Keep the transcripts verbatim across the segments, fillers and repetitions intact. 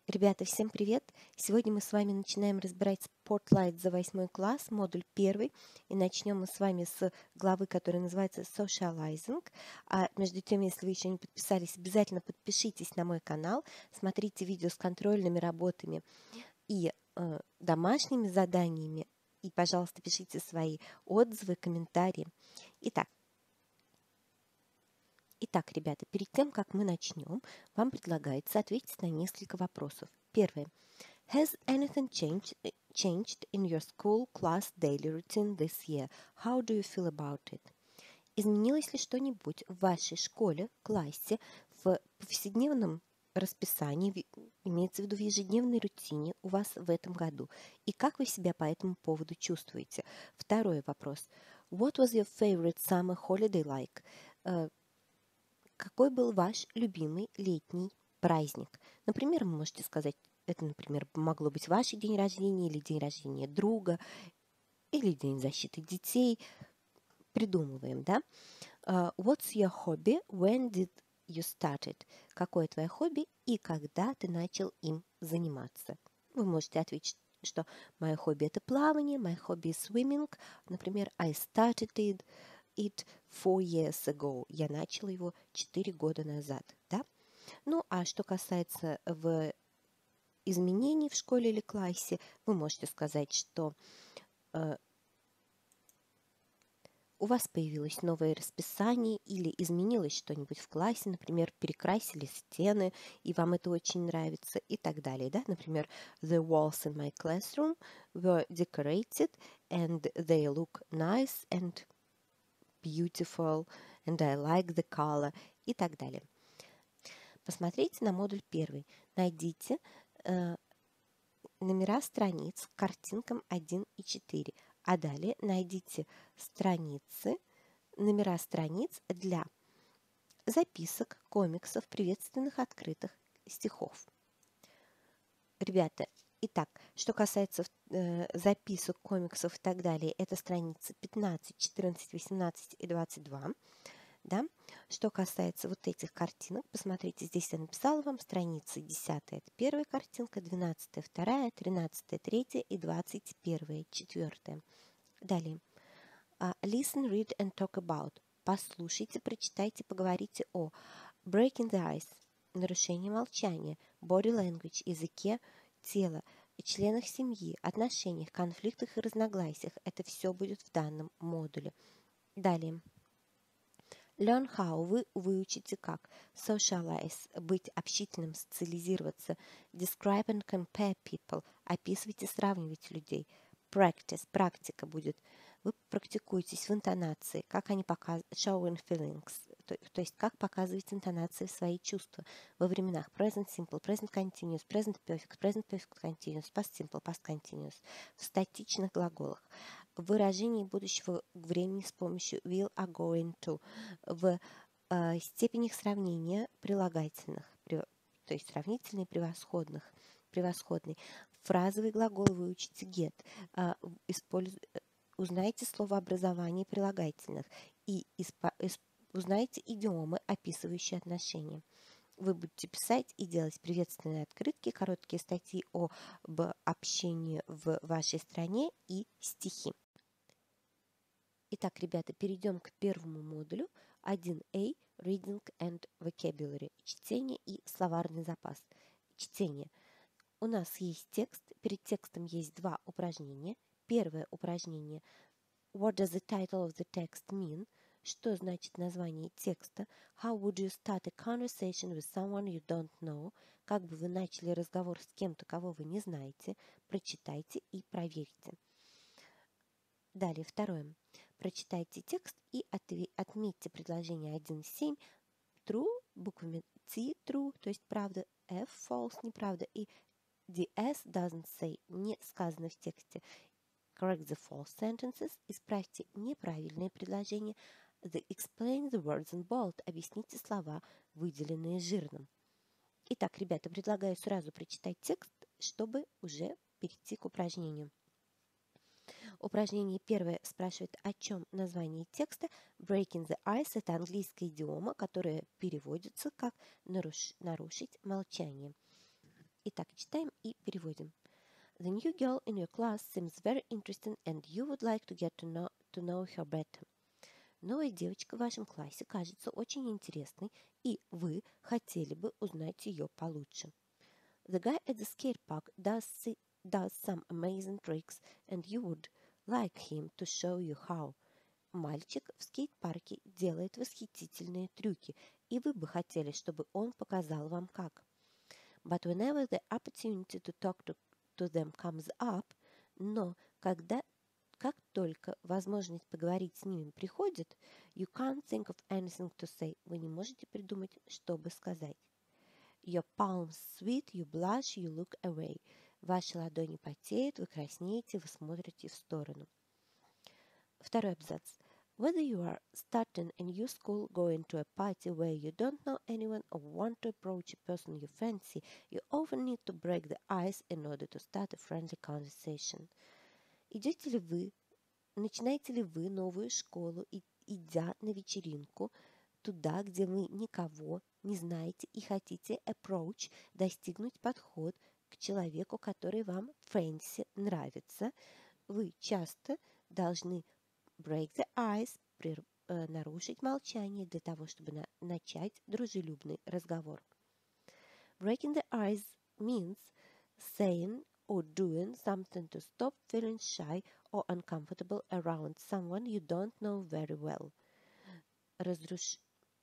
Ребята, всем привет! Сегодня мы с вами начинаем разбирать Spotlight за восьмой класс, модуль первый. И начнем мы с вами с главы, которая называется Socializing. А между тем, если вы еще не подписались, обязательно подпишитесь на мой канал, смотрите видео с контрольными работами и э, домашними заданиями. И, пожалуйста, пишите свои отзывы, комментарии. Итак, Итак, ребята, перед тем, как мы начнем, вам предлагается ответить на несколько вопросов. Первое. Has anything changed, changed in your school class daily routine this year? How do you feel about it? Изменилось ли что-нибудь в вашей школе, классе, в повседневном расписании, имеется в виду в ежедневной рутине у вас в этом году? И как вы себя по этому поводу чувствуете? Второй вопрос. What was your favorite summer holiday like? Какой был ваш любимый летний праздник? Например, вы можете сказать, это, например, могло быть ваш день рождения или день рождения друга, или день защиты детей. Придумываем, да? Uh, what's your hobby? When did you start it? Какое твое хобби и когда ты начал им заниматься? Вы можете ответить, что мое хобби это плавание, мое хобби swimming. Например, I started it it four years ago. Я начал его четыре года назад, да? Ну, а что касается в изменений в школе или классе, вы можете сказать, что э, у вас появилось новое расписание или изменилось что-нибудь в классе, например, перекрасили стены, и вам это очень нравится, и так далее, да? Например, the walls in my classroom were decorated and they look nice and beautiful, and I like the color, и так далее. Посмотрите на модуль первый. Найдите э, номера страниц к картинкам один и четыре, а далее найдите страницы, номера страниц для записок, комиксов, приветственных открытых, стихов. Ребята, итак, что касается э, записок, комиксов и так далее, это страницы пятнадцать, четырнадцать, восемнадцать и двадцать два. Да? Что касается вот этих картинок, посмотрите, здесь я написала вам страницы десятая, это первая картинка, двенадцатая, вторая, тринадцатая, третья и двадцать первая, четвертая. Далее. Uh, listen, read and talk about. Послушайте, прочитайте, поговорите о breaking the ice, нарушение молчания, body language, языке тела, членах семьи, отношениях, конфликтах и разногласиях. Это все будет в данном модуле. Далее. Learn how. Вы выучите как. Socialize. Быть общительным, социализироваться. Describe and compare people. Описывать и сравнивать людей. Practice. Практика будет. Вы практикуетесь в интонации, как они показывают, showing feelings, то, то есть как показывать интонации в свои чувства во временах present simple, present continuous, present perfect, present perfect continuous, past simple, past continuous, в статичных глаголах, в выражении будущего времени с помощью will, are going to, в э, степенях сравнения прилагательных, при, то есть сравнительный, превосходных, превосходный. Фразовый глагол вы учите get, э, используя Узнайте словообразование прилагательных и испо- исп- узнайте идиомы, описывающие отношения. Вы будете писать и делать приветственные открытки, короткие статьи об общении в вашей стране и стихи. Итак, ребята, перейдем к первому модулю один а Reading and Vocabulary. Чтение и словарный запас. Чтение. У нас есть текст. Перед текстом есть два упражнения. Первое упражнение. What does the title of the text mean? Что значит название текста? How would you start a conversation with someone you don't know? Как бы вы начали разговор с кем-то, кого вы не знаете? Прочитайте и проверьте. Далее, второе. Прочитайте текст и отметьте предложение один семь. True, буквами T, true, то есть правда, F, false, неправда, и the S doesn't say, не сказано в тексте. Correct the false sentences. Исправьте неправильные предложения. The explain the words in bold. Объясните слова, выделенные жирным. Итак, ребята, предлагаю сразу прочитать текст, чтобы уже перейти к упражнению. Упражнение первое спрашивает, о чем название текста. Breaking the ice – это английская идиома, которая переводится как наруш... нарушить молчание. Итак, читаем и переводим. The new girl in your class seems very interesting and you would like to get to know, to know her better. Новая девочка в вашем классе кажется очень интересной, и вы хотели бы узнать ее получше. The guy at the skate park does, see, does some amazing tricks, and you would like him to show you how. Мальчик в скейт-парке делает восхитительные трюки, и вы бы хотели, чтобы он показал вам как. But whenever the opportunity to talk to, to them comes up, но когда, как только возможность поговорить с ними приходит, you can't think of anything to say. Вы не можете придумать, что бы сказать. Your palms sweat, you blush, you look away. Ваши ладони потеют, вы краснеете, вы смотрите в сторону. Второй абзац. Whether you are starting a new school, going to a party where you don't know anyone or want to approach a person you fancy, you often need to break the ice in order to start a friendly conversation. Идете ли вы, начинаете ли вы новую школу, и, идя на вечеринку, туда, где вы никого не знаете и хотите approach, достигнуть подход к человеку, который вам fancy, нравится, вы часто должны break the ice, прер, э, нарушить молчание для того, чтобы на, начать дружелюбный разговор. Breaking the ice means saying or doing something to stop feeling shy or uncomfortable around someone you don't know very well. Разруш...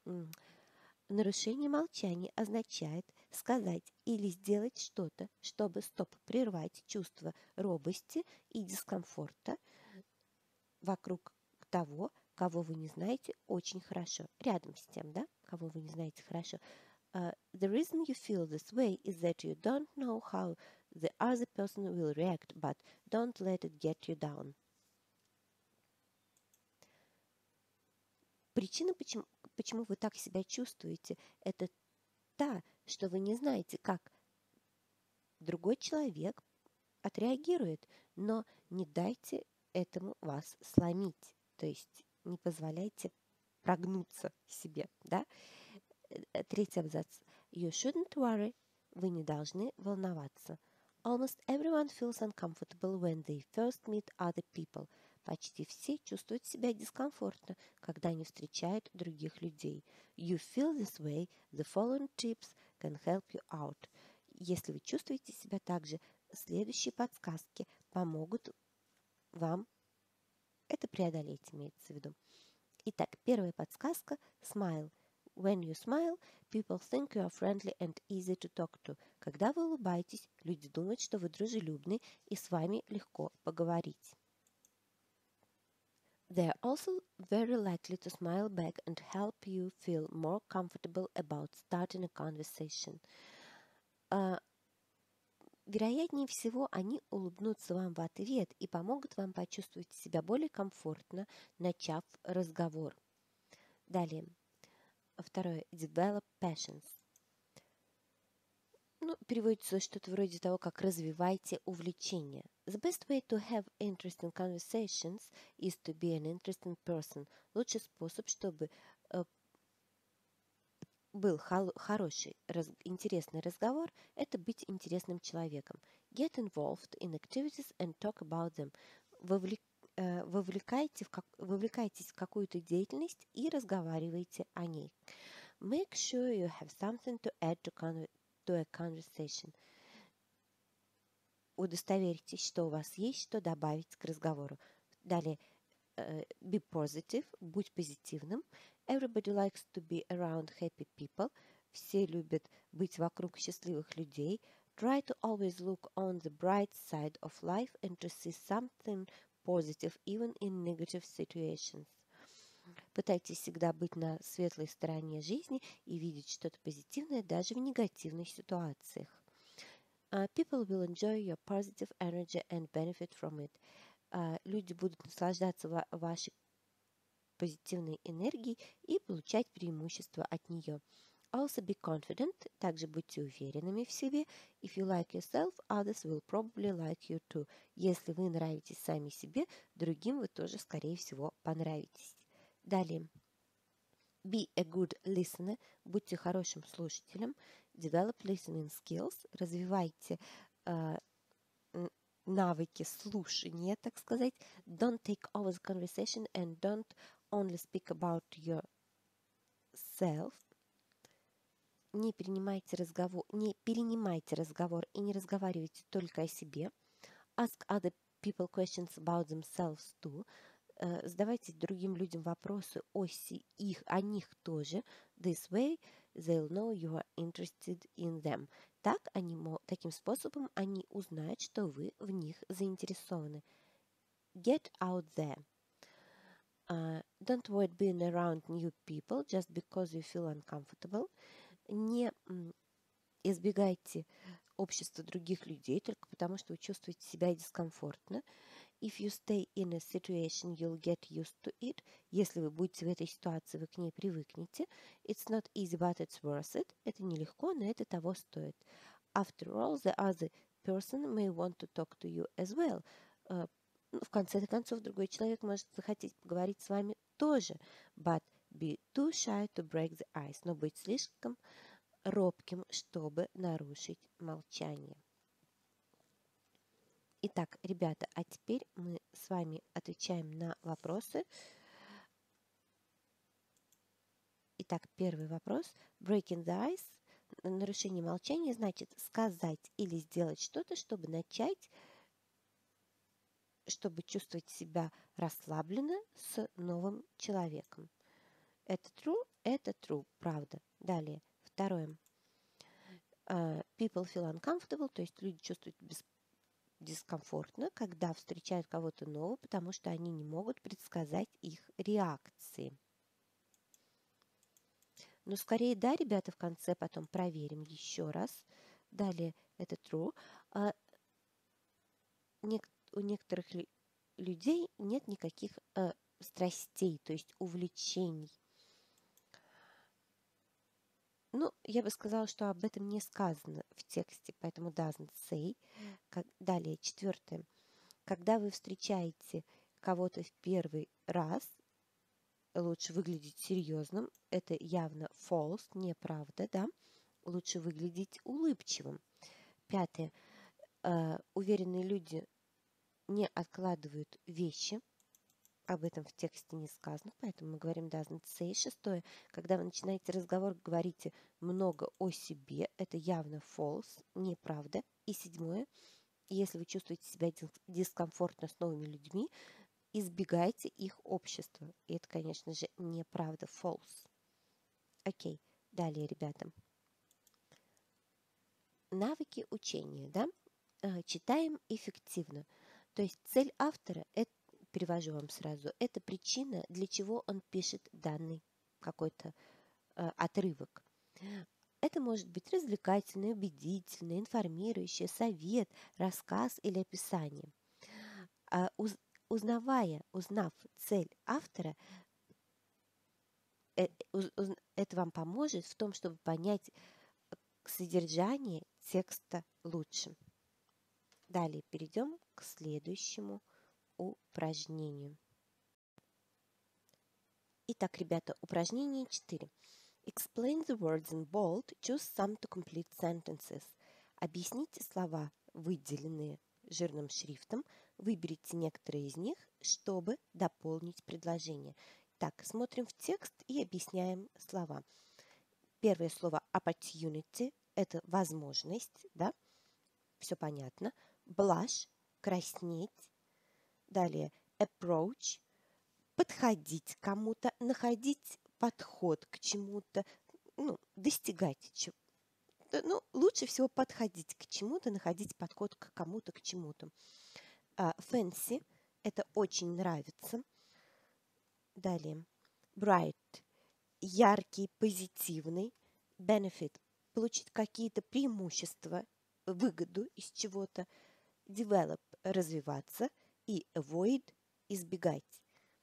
Нарушение молчания означает сказать или сделать что-то, чтобы стоп прервать чувство робости и дискомфорта вокруг того, кого вы не знаете очень хорошо. Рядом с тем, да, кого вы не знаете хорошо. Uh, the reason you feel this way is that you don't know how the other person will react, but don't let it get you down. Причина, почему, почему вы так себя чувствуете, это та, что вы не знаете, как другой человек отреагирует, но не дайте этому вас сломить. То есть не позволяйте прогнуться себе, да? Третий абзац. You shouldn't worry. Вы не должны волноваться. Almost everyone feels uncomfortable when they first meet other people. Почти все чувствуют себя дискомфортно, когда они встречают других людей. You feel this way, the following tips can help you out. Если вы чувствуете себя так же, следующие подсказки помогут вам это преодолеть, имеется в виду. Итак, первая подсказка – smile. When you smile, people think you are friendly and easy to talk to. Когда вы улыбаетесь, люди думают, что вы дружелюбны и с вами легко поговорить. They are also very likely to smile back and help you feel more comfortable about starting a conversation. Uh, Вероятнее всего, они улыбнутся вам в ответ и помогут вам почувствовать себя более комфортно, начав разговор. Далее. Второе. Develop passions. Ну, переводится что-то вроде того, как развивайте увлечение. The best way to have interesting conversations is to be an interesting person. Лучший способ, чтобы э, был хол- хороший, раз- интересный разговор, это быть интересным человеком. Get involved in activities and talk about them. Вовлек, э, вовлекайте в как, вовлекайтесь в какую-то деятельность и разговаривайте о ней. Make sure you have something to add to, con- to a conversation. Удостоверьтесь, что у вас есть что добавить к разговору. Далее, uh, be positive, будь позитивным. Everybody likes to be around happy people. Все любят быть вокруг счастливых людей. Try to always look on the bright side of life and to see something positive even in negative situations. Пытайтесь всегда быть на светлой стороне жизни и видеть что-то позитивное даже в негативных ситуациях. Uh, people will enjoy your positive energy and benefit from it. Uh, люди будут наслаждаться ва- вашей позитивной энергией и получать преимущество от нее. Also be confident. Также будьте уверенными в себе. If you like yourself, others will probably like you too. Если вы нравитесь сами себе, другим вы тоже, скорее всего, понравитесь. Далее. Be a good listener. Будьте хорошим слушателем. Develop listening skills. Развивайте uh, навыки слушания, так сказать. Don't take over the conversation and don't only speak about yourself. Не принимайте разговор, не перенимайте разговор и не разговаривайте только о себе. Ask other people questions about themselves too. Uh, задавайте другим людям вопросы о си, их, о них тоже. This way they'll know you are interested in them. Так они, таким способом они узнают, что вы в них заинтересованы. Get out there. Uh, don't avoid being around new people just because you feel uncomfortable. Не избегайте общества других людей только потому, что вы чувствуете себя дискомфортно. If you stay in a situation, you'll get used to it. Если вы будете в этой ситуации, вы к ней привыкнете. It's not easy, but it's worth it. Это нелегко, но это того стоит. After all, the other person may want to talk to you as well. Uh, в конце концов, другой человек может захотеть поговорить с вами тоже. But be too shy to break the ice. Но быть слишком робким, чтобы нарушить молчание. Итак, ребята, а теперь мы с вами отвечаем на вопросы. Итак, первый вопрос. Breaking the ice. Нарушение молчания значит сказать или сделать что-то, чтобы начать, чтобы чувствовать себя расслабленно с новым человеком. Это true? Это true, правда. Далее, второе. Uh, people feel uncomfortable, то есть люди чувствуют без дискомфортно, когда встречают кого-то нового, потому что они не могут предсказать их реакции. Но скорее да, ребята, в конце потом проверим еще раз. Далее, это true. А, нек- у некоторых ли- людей нет никаких а, страстей, то есть увлечений. Ну, я бы сказала, что об этом не сказано в тексте, поэтому doesn't say. Как, далее, четвертое. Когда вы встречаете кого-то в первый раз, лучше выглядеть серьезным. Это явно false, неправда, да? Лучше выглядеть улыбчивым. Пятое. Э, уверенные люди не откладывают вещи. Об этом в тексте не сказано, поэтому мы говорим doesn't say. Шестое. Когда вы начинаете разговор, говорите много о себе. Это явно false, неправда. И седьмое. Если вы чувствуете себя дискомфортно с новыми людьми, избегайте их общества. И это, конечно же, неправда, false. Окей, далее, ребята. Навыки учения, да? Читаем эффективно. То есть цель автора, это, перевожу вам сразу, это причина, для чего он пишет данный какой-то э, отрывок. Это может быть развлекательный, убедительный, информирующий, совет, рассказ или описание. А, уз, узнавая, узнав цель автора, э, уз, уз, это вам поможет в том, чтобы понять содержание текста лучше. Далее перейдем к следующему упражнению. Итак, ребята, упражнение четыре. Explain the words in bold. Choose some to complete sentences. Объясните слова, выделенные жирным шрифтом. Выберите некоторые из них, чтобы дополнить предложение. Так, смотрим в текст и объясняем слова. Первое слово opportunity – это возможность, да? Все понятно. Blush – краснеть. Далее approach – подходить к кому-то, находить подход к чему-то, ну, достигать чего-то. Ну, лучше всего подходить к чему-то, находить подход к кому-то, к чему-то. Uh, fancy – это очень нравится. Далее bright – яркий, позитивный. Benefit – получить какие-то преимущества, выгоду из чего-то. Develop – развиваться. И avoid – избегать.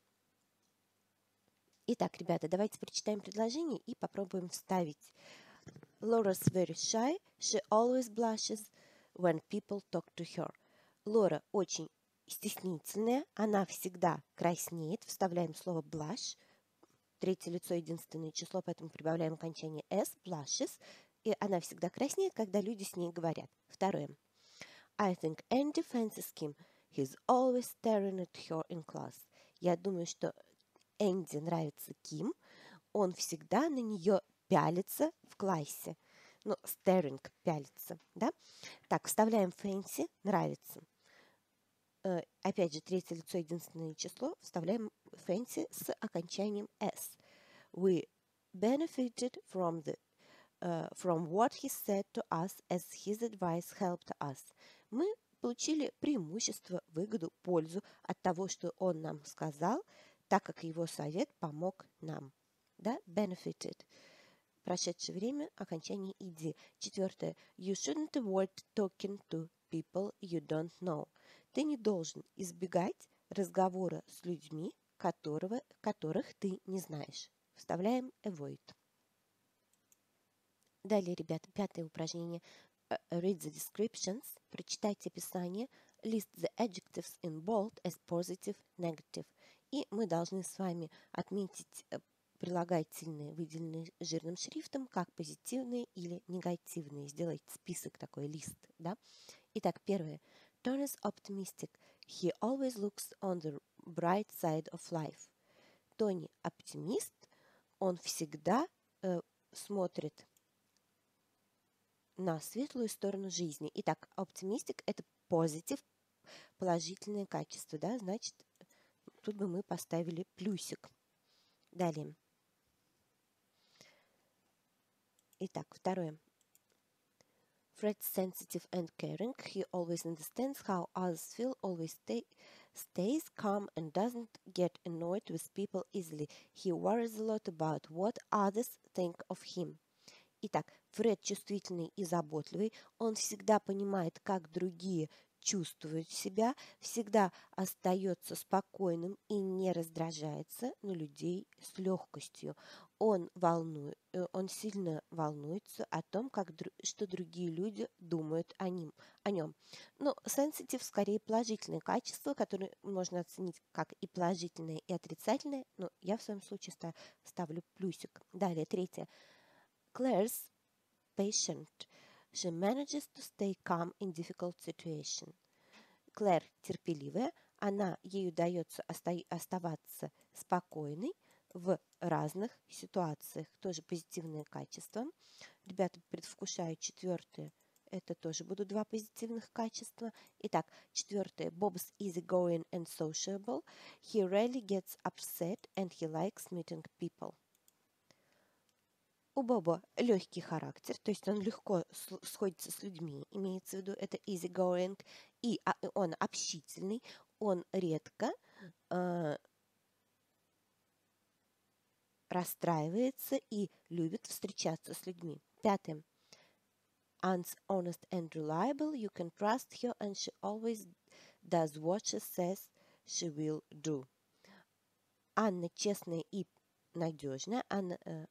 Итак, ребята, давайте прочитаем предложение и попробуем вставить. Laura's very shy. She always blushes when people talk to her. Лора очень стеснительная. Она всегда краснеет. Вставляем слово blush. Третье лицо, единственное число, поэтому прибавляем окончание s. Blushes. и она всегда краснеет, когда люди с ней говорят. Второе. I think Andy fancies Kim. He's always staring at her in class. Я думаю, что Энди нравится Ким. Он всегда на нее пялится в классе. Ну, staring, пялится, да? Так, вставляем fancy, нравится. Э, опять же, третье лицо, единственное число. Вставляем fancy с окончанием s. We benefited from the uh, from what he said to us as his advice helped us. Мы получили преимущество, выгоду, пользу от того, что он нам сказал, так как его совет помог нам. Да? Benefited. Прошедшее время, окончание ed. Четвертое. You shouldn't avoid talking to people you don't know. Ты не должен избегать разговора с людьми, которого, которых ты не знаешь. Вставляем avoid. Далее, ребята, пятое упражнение. Read the descriptions. Прочитайте описание. List the adjectives in bold as positive, negative. И мы должны с вами отметить прилагательные, выделенные жирным шрифтом, как позитивные или негативные. Сделать список, такой лист. Да? Итак, первое. Tony is optimistic. He always looks on the bright side of life. Тони оптимист. Он всегда э, смотрит на светлую сторону жизни. Итак, optimistic – это позитив, положительное качество, да, значит, тут бы мы поставили плюсик. Далее. Итак, второе. Fred's sensitive and caring. He always understands how others feel, always stay, stays calm and doesn't get annoyed with people easily. He worries a lot about what others think of him. Итак, Фред чувствительный и заботливый, он всегда понимает, как другие чувствуют себя, всегда остается спокойным и не раздражается на людей с легкостью. Он, волнует, он сильно волнуется о том, как, что другие люди думают о, ним, о нем. Но sensitive скорее положительное качество, которое можно оценить как и положительное, и отрицательное, но я в своем случае ставлю плюсик. Далее, третье. Claire's patient. She manages to stay calm in difficult situation. Клэр терпеливая, она, ей удается оста- оставаться спокойной в разных ситуациях. Тоже позитивное качество. Ребята, предвкушаю четвертое. Это тоже будут два позитивных качества. Итак, четвертое. Bob's easygoing and sociable. He rarely gets upset and he likes meeting people. У Боба легкий характер, то есть он легко сходится с людьми, имеется в виду, это easygoing, и он общительный, он редко э, расстраивается и любит встречаться с людьми. Пятое. Anne's honest and reliable, you can trust her and she always does what she says she will do. Анна честная и надежная, Анна... Э,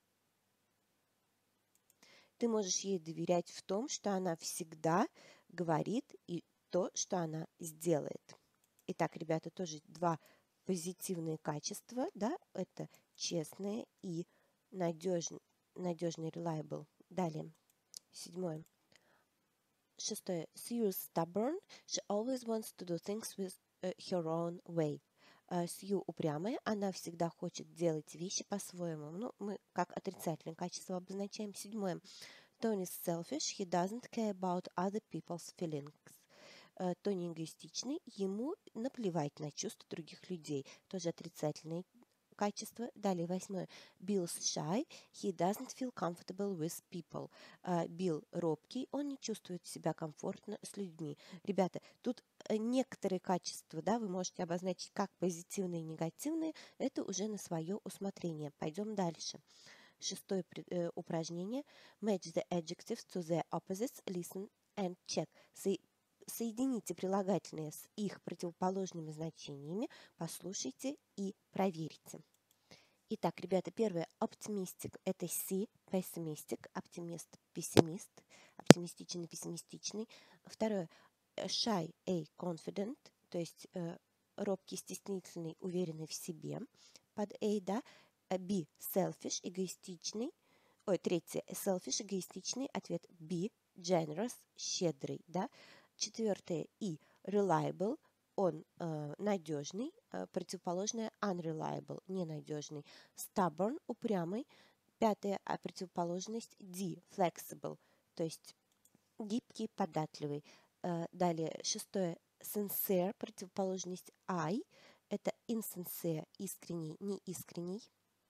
Ты можешь ей доверять в том, что она всегда говорит и то, что она сделает. Итак, ребята, тоже два позитивные качества, да, это честные и надежный, надежный, reliable. Далее, седьмое. Шестое. Sue is stubborn. She always wants to do things with uh, her own way. Сью упрямая, она всегда хочет делать вещи по-своему. Ну, мы как отрицательное качество обозначаем. Седьмое. Tony is selfish, he doesn't care about other people's feelings. Тони эгоистичный, ему наплевать на чувства других людей. Тоже отрицательное качество. Далее, восьмое. Bill's shy, he doesn't feel comfortable with people. Билл робкий, он не чувствует себя комфортно с людьми. Ребята, тут некоторые качества, да, вы можете обозначить как позитивные и негативные, это уже на свое усмотрение. Пойдем дальше. Шестое э, упражнение. Match the adjectives to their opposites, listen and check. Со соедините прилагательные с их противоположными значениями, послушайте и проверьте. Итак, ребята, первое. Optimistic – это C, pessimistic, оптимист, пессимист, оптимистичный, пессимистичный. Второе. Shy, A, confident, то есть э, робкий, стеснительный, уверенный в себе, под A, да. B, selfish, эгоистичный, ой, третье, selfish, эгоистичный, ответ be, generous, щедрый, да. Четвертое, и, reliable, он э, надежный, э, противоположное unreliable, ненадежный. Stubborn, упрямый. Пятое, а противоположность D, flexible, то есть гибкий, податливый. Э, далее, шестое, sincere, противоположность I, это insincere, искренний, неискренний.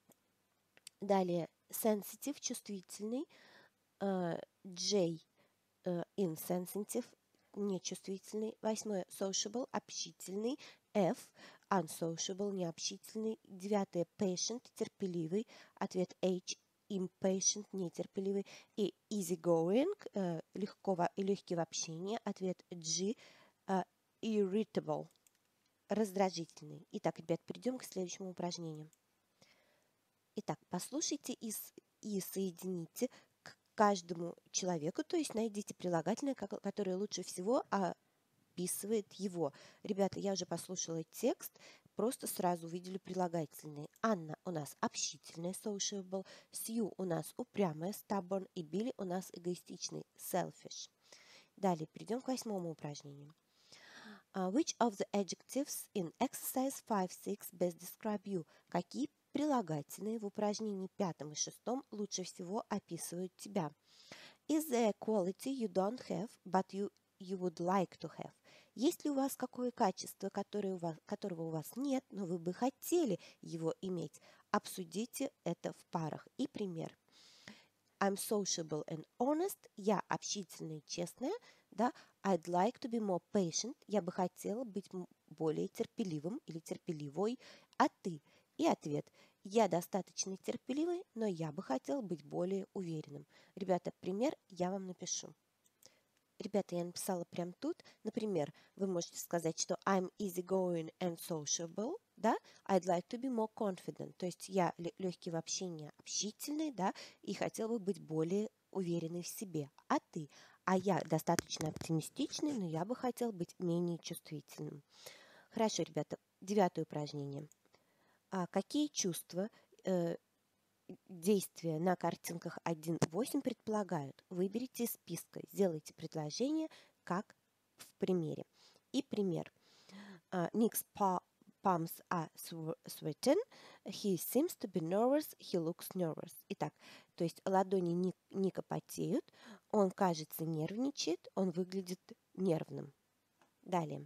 Далее, sensitive, чувствительный. Э, J, э, insensitive, нечувствительный. Восьмое, sociable, общительный. F, unsociable, необщительный. Девятое, patient, терпеливый. Ответ H, impatient, нетерпеливый. И easygoing, э, легко, легкий в общении. Ответ G, э, irritable, раздражительный. Итак, ребят, перейдем к следующему упражнению. Итак, послушайте и, и соедините к каждому человеку, то есть найдите прилагательное, которое лучше всего описывает его. Ребята, я уже послушала текст, просто сразу увидели прилагательные. Анна у нас общительная, sociable, Сью у нас упрямая, stubborn, и Билли у нас эгоистичный, selfish. Далее перейдем к восьмому упражнению. Uh, which of the adjectives in exercise five six best describe you? Какие прилагательные в упражнении пятом и шестом лучше всего описывают тебя? Is there a quality you don't have, but you, you would like to have? Есть ли у вас какое качество, которое у вас, которого у вас нет, но вы бы хотели его иметь? Обсудите это в парах. И пример. I'm sociable and honest. Я общительная и честная. Да? I'd like to be more patient. Я бы хотела быть более терпеливым или терпеливой. А ты? И ответ. Я достаточно терпеливый, но я бы хотела быть более уверенным. Ребята, пример я вам напишу. Ребята, я написала прямо тут. Например, вы можете сказать, что I'm easygoing and sociable. Да? I'd like to be more confident. То есть я легкий в общении, общительный, да, и хотела бы быть более уверенной в себе. А ты? А я достаточно оптимистичный, но я бы хотела быть менее чувствительным. Хорошо, ребята, девятое упражнение. А какие чувства э, действия на картинках один восемь предполагают? Выберите из списка, сделайте предложение, как в примере. И пример. Uh, Nick's palms are sweating. He seems to be nervous. He looks nervous. Итак, то есть ладони Ник, Ника потеют. Он, кажется, нервничает. Он выглядит нервным. Далее.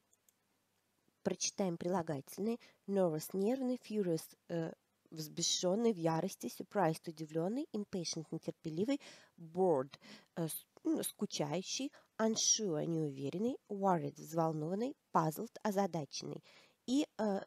Прочитаем прилагательные. Nervous – нервный, furious э, – взбешенный, в ярости, surprised – удивленный, impatient – нетерпеливый, bored э, – скучающий, unsure – неуверенный, worried – взволнованный, puzzled – озадаченный. И, э,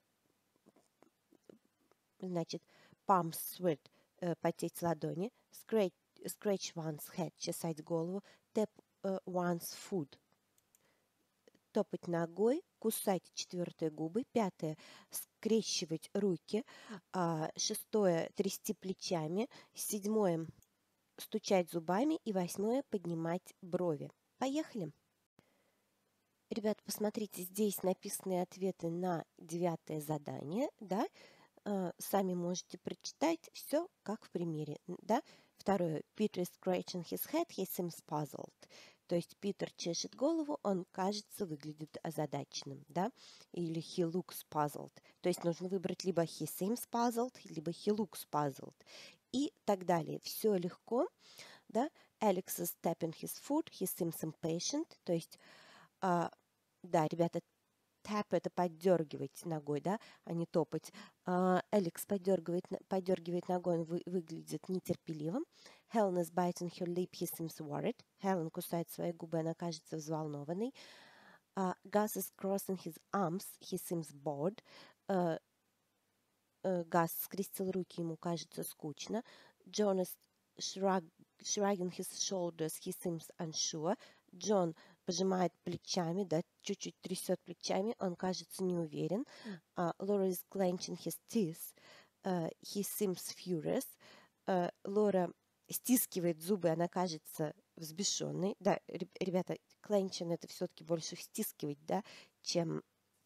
значит, palms sweat э, – потеть ладони, scratch, scratch one's head – чесать голову, tap э, one's foot – топать ногой, кусать четвертое губы, пятое скрещивать руки, шестое трясти плечами, седьмое стучать зубами и восьмое поднимать брови. Поехали! Ребята, посмотрите, здесь написаны ответы на девятое задание, да, сами можете прочитать все, как в примере, да. Второе. Peter is scratching his head, he seems puzzled. То есть Питер чешет голову, он, кажется, выглядит озадаченным, да, или he looks puzzled. То есть нужно выбрать либо he seems puzzled, либо he looks puzzled. И так далее. Все легко, да. Alex is tapping his foot, he seems impatient. То есть, а, да, ребята, tap – это поддергивать ногой, да, а не топать. Алекс поддергивает, поддергивает ногой, он вы, выглядит нетерпеливым. Helen is biting her lip, he seems worried. Helen кусает свои губы, она кажется взволнованной. Uh, Gus is crossing his arms, he seems bored. Uh, uh, Gus скрестил руки, ему кажется скучно. John is shrug, shrugging his shoulders, he seems unsure. Джон пожимает плечами, да, чуть-чуть трясет плечами, он кажется неуверен. Uh, Laura is clenching his teeth, uh, he seems furious. Uh, Лора стискивает зубы, она кажется взбешенной. Да, ребята, clenching это все-таки больше стискивать, да, чем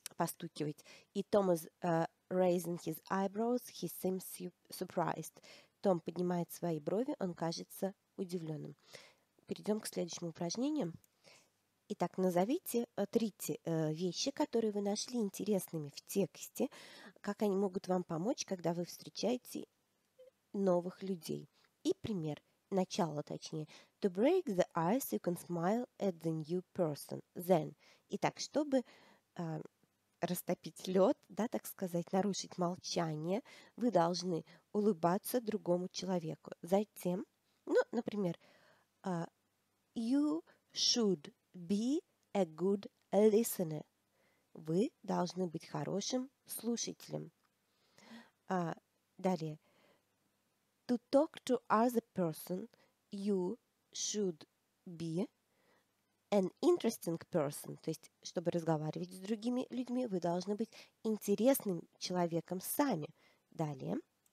постукивать. И Том is uh, raising his eyebrows, he seems surprised. Том поднимает свои брови, он кажется удивленным. Перейдем к следующему упражнению. Итак, назовите э, три э, вещи, которые вы нашли интересными в тексте, как они могут вам помочь, когда вы встречаете новых людей. И пример, начало точнее. To break the ice, you can smile at the new person. Then. Итак, чтобы э, растопить лед, да, так сказать, нарушить молчание, вы должны улыбаться другому человеку. Затем, ну, например, э, you should be a good listener. Вы должны быть хорошим слушателем. А, далее. To talk to other person, you should be an interesting person. То есть, чтобы разговаривать с другими людьми, вы должны быть интересным человеком сами. Далее.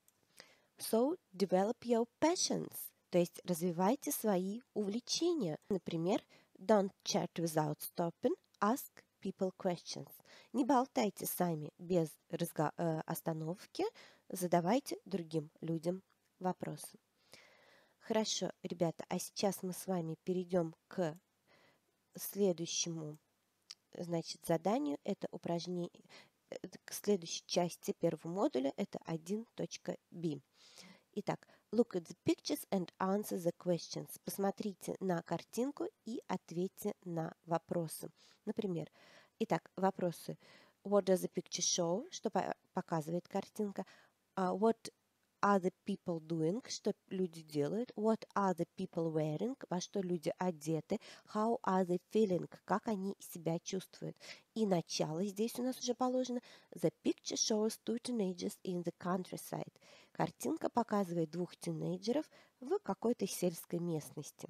So, develop your passions. То есть, развивайте свои увлечения. Например, don't chat without stopping, ask people questions. Не болтайте сами без разго- э, остановки, задавайте другим людям вопросы. Хорошо, ребята, а сейчас мы с вами перейдем к следующему, значит, заданию. Это упражнение, к следующей части первого модуля, это один точка би. Итак, look at the pictures and answer the questions. Посмотрите на картинку и ответьте на вопросы. Например, итак, вопросы. What does the picture show? Что показывает картинка? Uh, what are the people doing? Что люди делают? What are the people wearing? Во что люди одеты? How are they feeling? Как они себя чувствуют? И начало здесь у нас уже положено. The picture shows two teenagers in the countryside. Картинка показывает двух тинейджеров в какой-то сельской местности.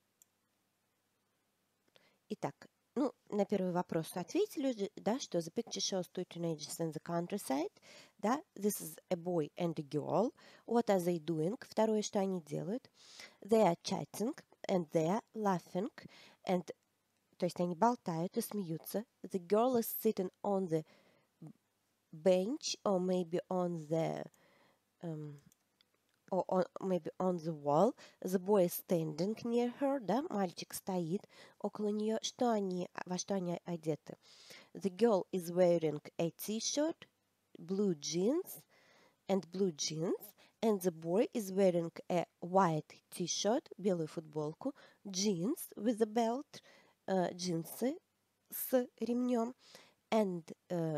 Итак, ну, на первый вопрос ответили уже, да, что the picture shows two teenagers in the countryside, да, this is a boy and a girl. What are they doing? Второе, что они делают. They are chatting and they are laughing, and, то есть они болтают и смеются. The girl is sitting on the bench or maybe on the um, or on, maybe on the wall. The boy is standing near her, да, мальчик стоит около нее. Что они, во что они одеты? The girl is wearing a t-shirt, blue jeans and blue jeans, and the boy is wearing a white t-shirt, белую футболку, jeans with a belt, uh, джинсы с ремнем, and uh,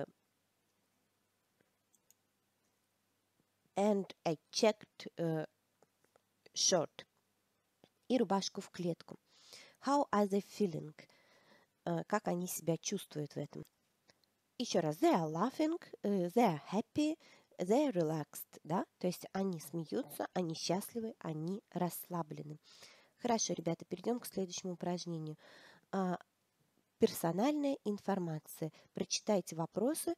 and a checked uh, shirt и рубашку в клетку. How are they feeling? Uh, как они себя чувствуют в этом? Еще раз. They are laughing, uh, they are happy, they are relaxed. Да? То есть они смеются, они счастливы, они расслаблены. Хорошо, ребята, перейдем к следующему упражнению. Uh, персональная информация. Прочитайте вопросы,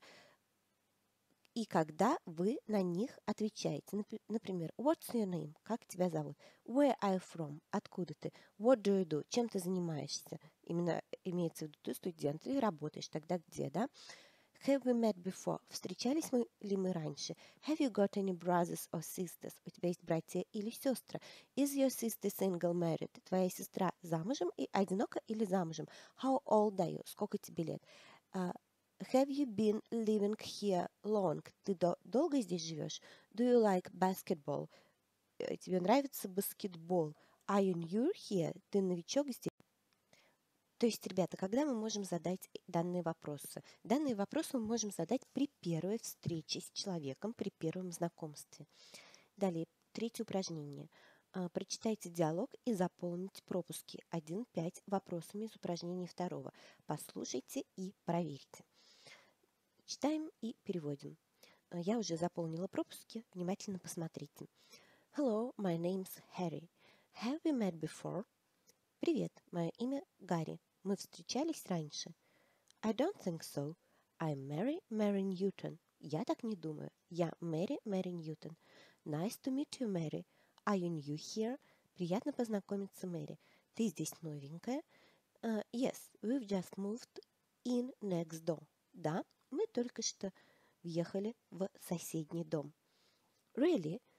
и когда вы на них отвечаете. Например, what's your name? Как тебя зовут? Where are you from? Откуда ты? What do you do? Чем ты занимаешься? Именно имеется в виду, ты студент или работаешь. Тогда где, да? Have we met before? Встречались мы ли мы раньше? Have you got any brothers or sisters? У тебя есть братья или сестры? Is your sister single married? Твоя сестра замужем и одинока или замужем? How old are you? Сколько тебе лет? Uh, Have you been living here long? Ты до- долго здесь живешь? Do you like basketball? Тебе нравится баскетбол? Are you new here? Ты новичок здесь? То есть, ребята, когда мы можем задать данные вопросы? Данные вопросы мы можем задать при первой встрече с человеком, при первом знакомстве. Далее, третье упражнение. Прочитайте диалог и заполните пропуски один-пять вопросами из упражнения второго. Послушайте и проверьте. Читаем и переводим. Я уже заполнила пропуски. Внимательно посмотрите. Hello, my name's Harry. Have we met before? Привет, мое имя Гарри. Мы встречались раньше? I don't think so. I'm Mary, Mary Newton. Я так не думаю. Я Мэри, Мэри Ньютон. Nice to meet you, Mary. Are you new here? Приятно познакомиться, Мэри. Ты здесь новенькая? Uh, yes, we've just moved in next door. Да, мы только что въехали в соседний дом. Really?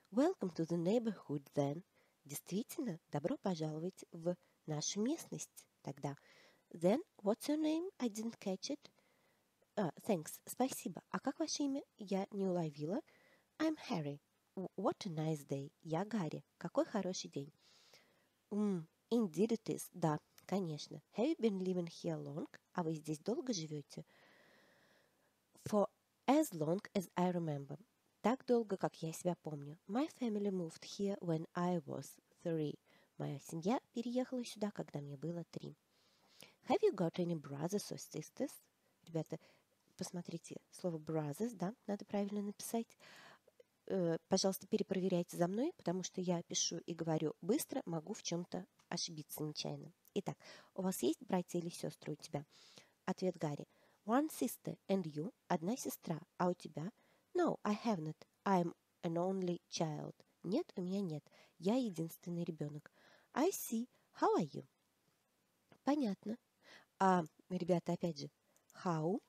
Welcome to the neighborhood then. Действительно, добро пожаловать в нашу местность. Тогда. Then, what's your name? I didn't catch it. А, thanks, спасибо. А как ваше имя? Я не уловила. I'm Harry. What a nice day. Я Гарри. Какой хороший день. Mm, indeed it is. Да, конечно. Have you been living here long? А вы здесь долго живете? For as long as I remember. Так долго, как я себя помню. My family moved here when I was three. Моя семья переехала сюда, когда мне было три. Have you got any brothers or sisters? Ребята, посмотрите, слово brothers, да, надо правильно написать. Э, пожалуйста, перепроверяйте за мной, потому что я пишу и говорю быстро, могу в чем-то ошибиться нечаянно. Итак, у вас есть братья или сестры у тебя? Ответ Гарри. One sister and you. Одна сестра. А у тебя? No, I have not. I'm an only child. Нет, у меня нет. Я единственный ребенок. I see. How are you? Понятно. А, ребята, опять же, how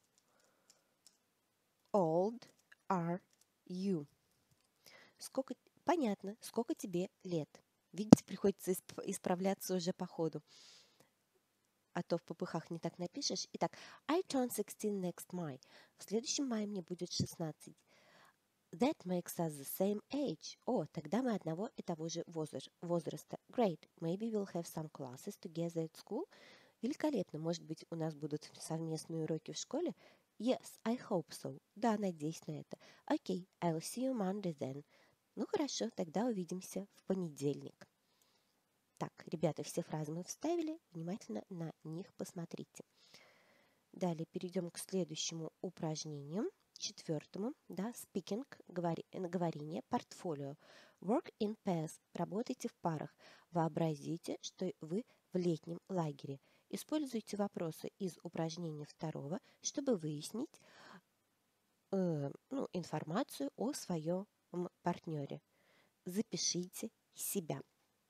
old are you? Сколько... Понятно. Сколько тебе лет? Видите, приходится исп- исправляться уже по ходу. А то в попыхах не так напишешь. Итак, I turn sixteen next May. В следующем мае мне будет шестнадцать. That makes us the same age. О, тогда мы одного и того же возра- возраста. Great. Maybe we'll have some classes together at school. Великолепно. Может быть, у нас будут совместные уроки в школе? Yes, I hope so. Да, надеюсь на это. Okay, I'll see you Monday then. Ну хорошо, тогда увидимся в понедельник. Так, ребята, все фразы мы вставили. Внимательно на них посмотрите. Далее перейдем к следующему упражнению. Четвертому, да, speaking, говори, говорение, портфолио. Work in pairs, работайте в парах. Вообразите, что вы в летнем лагере. Используйте вопросы из упражнения второго, чтобы выяснить э, ну, информацию о своем партнере. Запишите себя.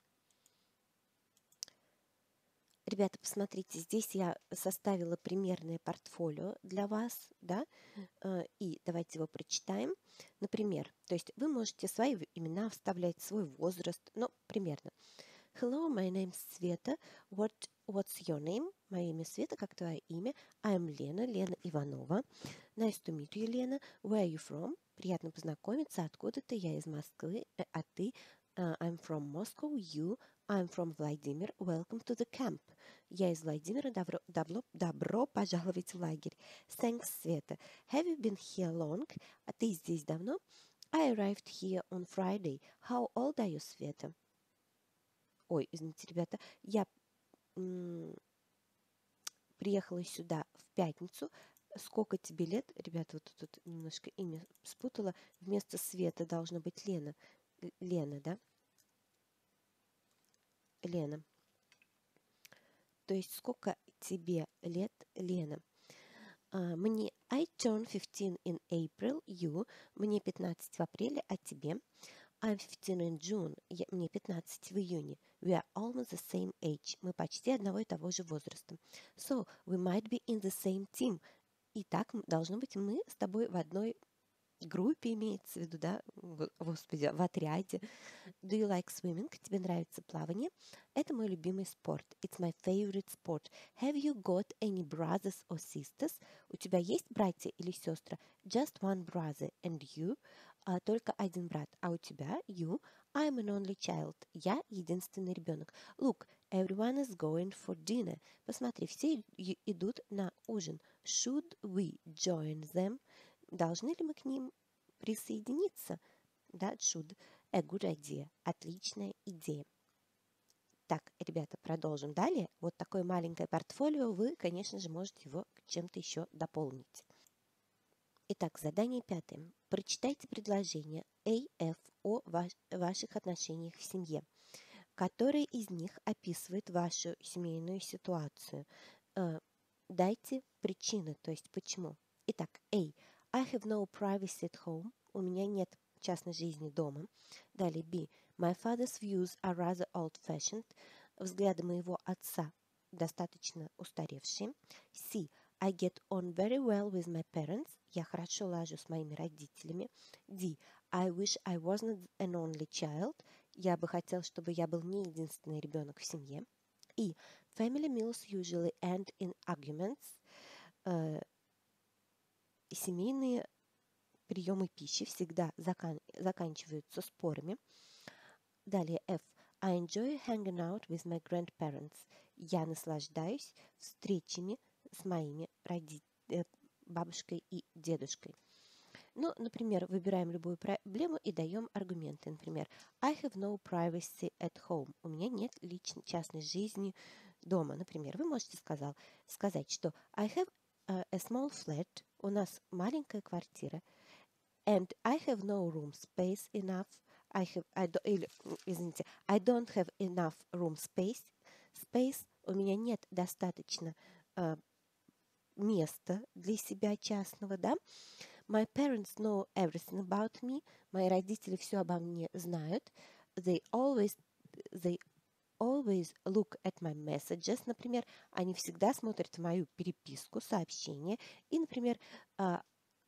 Ребята, посмотрите, здесь я составила примерное портфолио для вас, да, и давайте его прочитаем. Например, то есть вы можете свои имена вставлять, свой возраст, ну, примерно. Hello, my name is Света. What, what's your name? Мое имя Света, как твое имя? I'm Лена, Лена Иванова. Nice to meet you, Лена. Where are you from? Приятно познакомиться. Откуда ты? Я из Москвы. А ты? Uh, I'm from Moscow. You? I'm from Vladimir. Welcome to the camp. Я из Владимира. Добро, добро, добро пожаловать в лагерь. Thanks, Света. Have you been here long? А ты здесь давно? I arrived here on Friday. How old are you, Света? Ой, извините, ребята, я м- приехала сюда в пятницу. Сколько тебе лет? Ребята, вот тут немножко имя спутала. Вместо Света должно быть Лена. Лена, да? Лена. То есть сколько тебе лет, Лена? А, мне I turn fifteen in April, you. Мне пятнадцать в апреле, а тебе? I'm fifteen in June. Я, мне пятнадцать в июне. We are almost the same age. Мы почти одного и того же возраста. So, we might be in the same team. Итак, должно быть, мы с тобой в одной группе, имеется в виду, да? Господи, в отряде. Do you like swimming? Тебе нравится плавание? Это мой любимый спорт. It's my favorite sport. Have you got any brothers or sisters? У тебя есть братья или сестры? Just one brother. And you? А, только один брат. А у тебя? You? I'm an only child. Я единственный ребенок. Look, everyone is going for dinner. Посмотри, все идут на ужин. Should we join them? Должны ли мы к ним присоединиться? That should. A good idea. Отличная идея. Так, ребята, продолжим далее. Вот такое маленькое портфолио. Вы, конечно же, можете его чем-то еще дополнить. Итак, задание пятое. Прочитайте предложение A F о ваш, ваших отношениях в семье. Которое из них описывает вашу семейную ситуацию? Э, дайте причины, то есть почему. Итак, A. I have no privacy at home. У меня нет частной жизни дома. Далее B. My father's views are rather old-fashioned. Взгляды моего отца достаточно устаревшие. C. I get on very well with my parents. Я хорошо лажу с моими родителями. D. I wish I wasn't an only child. Я бы хотел, чтобы я был не единственный ребенок в семье. И family meals usually end in arguments. Э, семейные приемы пищи всегда закан- заканчиваются спорами. Далее F. I enjoy hanging out with my grandparents. Я наслаждаюсь встречами с моими роди... э, бабушкой и дедушкой. Ну, например, выбираем любую проблему и даем аргументы. Например, I have no privacy at home. У меня нет личной частной жизни дома. Например, вы можете сказал, сказать, что I have a, a small flat. У нас маленькая квартира. And I have no room space enough. I have, I do, или, извините, I don't have enough room space. Space, у меня нет достаточно uh, места для себя частного, да. My parents know everything about me. Мои родители все обо мне знают. They always, they always look at my messages. Например, они всегда смотрят мою переписку, сообщения. И, например, uh,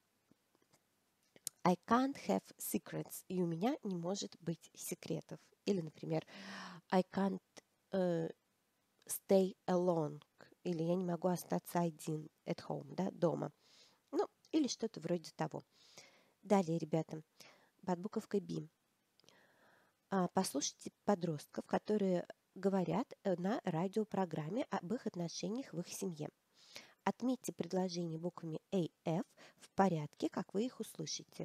I can't have secrets. И у меня не может быть секретов. Или, например, I can't uh, stay alone. Или я не могу остаться один at home, да, дома. Ну, или что-то вроде того. Далее, ребята, под буковкой B. Послушайте подростков, которые говорят на радиопрограмме об их отношениях в их семье. Отметьте предложения буквами A, F в порядке, как вы их услышите.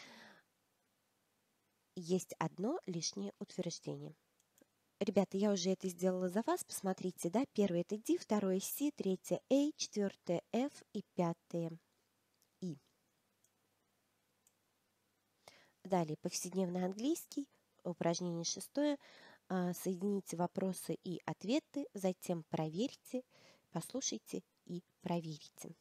Есть одно лишнее утверждение. Ребята, я уже это сделала за вас. Посмотрите, да? Первое это D, второе C, третье A, четвертое F и пятое I. Далее, повседневный английский. Упражнение шестое. Соедините вопросы и ответы, затем проверьте, послушайте и проверите.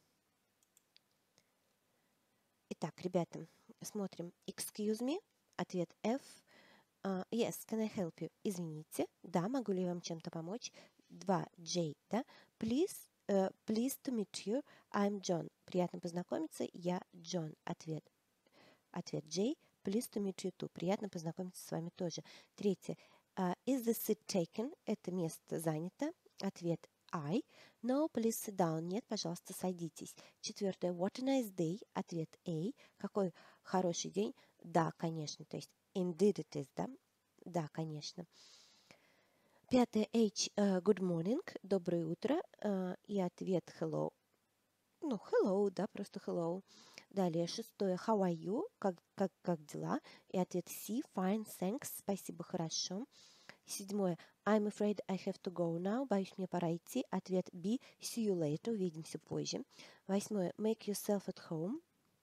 Итак, ребята, смотрим. Excuse me. Ответ F. Uh, yes, can I help you? Извините. Да, могу ли я вам чем-то помочь? два. J, да? Please, uh, pleased to meet you. I'm John. Приятно познакомиться. Я Джон. Ответ. Ответ J. Pleased to meet you too. Приятно познакомиться с вами тоже. Третье. Uh, is the seat taken? Это место занято. Ответ I. No, please sit down. Нет, пожалуйста, садитесь. Четвертое. What a nice day. Ответ A. Какой хороший день. Да, конечно. То есть indeed it is, да? Да, конечно. Пятое. H. Uh, good morning. Доброе утро. Uh, и ответ hello. Ну, hello, да, просто hello. Далее, шестое. How are you? Как, как, как дела? И ответ C. Fine, thanks. Спасибо, хорошо. Седьмое. I'm afraid I have to go now. Боюсь, мне пора идти. Ответ B. See you later. Увидимся позже. Восьмое. Make yourself at home.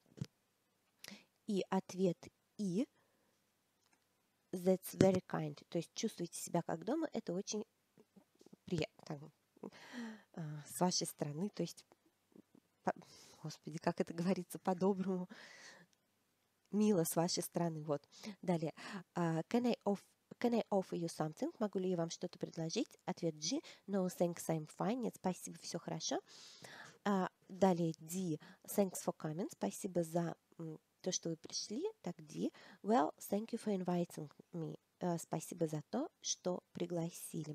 И ответ E. That's very kind. То есть чувствуйте себя как дома. Это очень приятно. С вашей стороны. То есть, по... Господи, как это говорится по-доброму. Мило с вашей стороны. Вот. Далее. Uh, can I off Can I offer you something? Могу ли я вам что-то предложить? Ответ G. No, thanks, I'm fine. Нет, спасибо, все хорошо. Uh, далее D. Thanks for coming. Спасибо за м, то, что вы пришли. Так, D. Well, thank you for inviting me. Uh, спасибо за то, что пригласили.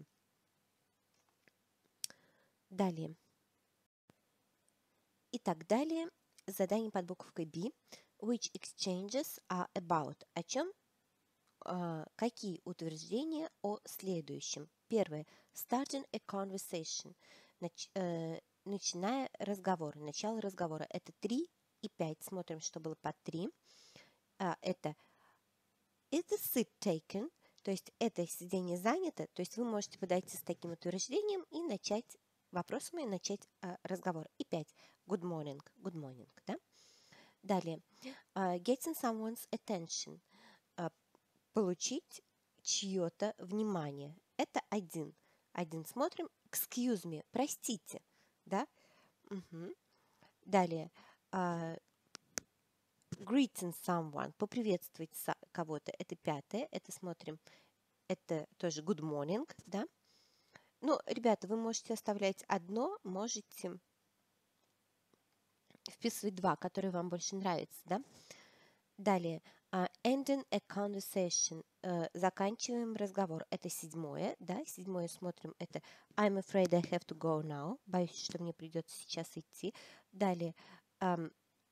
Далее. Итак, далее задание под буковкой B. Which exchanges are about? О чем? Uh, какие утверждения о следующем? Первое. Starting a conversation. Нач, uh, начиная разговор. Начало разговора. Это три и пять. Смотрим, что было под три. Uh, это is the seat taken? То есть это сидение занято. То есть вы можете подойти с таким утверждением и начать вопросом и начать uh, разговор. И пять. Good morning. Good morning. Да? Далее. Uh, getting someone's attention. Uh, Получить чье-то внимание. Это один. Один смотрим. Excuse me. Простите. Да? Угу. Далее. Uh, greeting someone. Поприветствовать кого-то. Это пятое. Это смотрим. Это тоже good morning. Да? Ну, ребята, вы можете оставлять одно. Можете вписывать два, которые вам больше нравятся. Да? Далее. Uh, ending a conversation. Uh, заканчиваем разговор. Это седьмое, да? Седьмое смотрим. Это I'm afraid I have to go now. Боюсь, что мне придется сейчас идти. Далее. Um,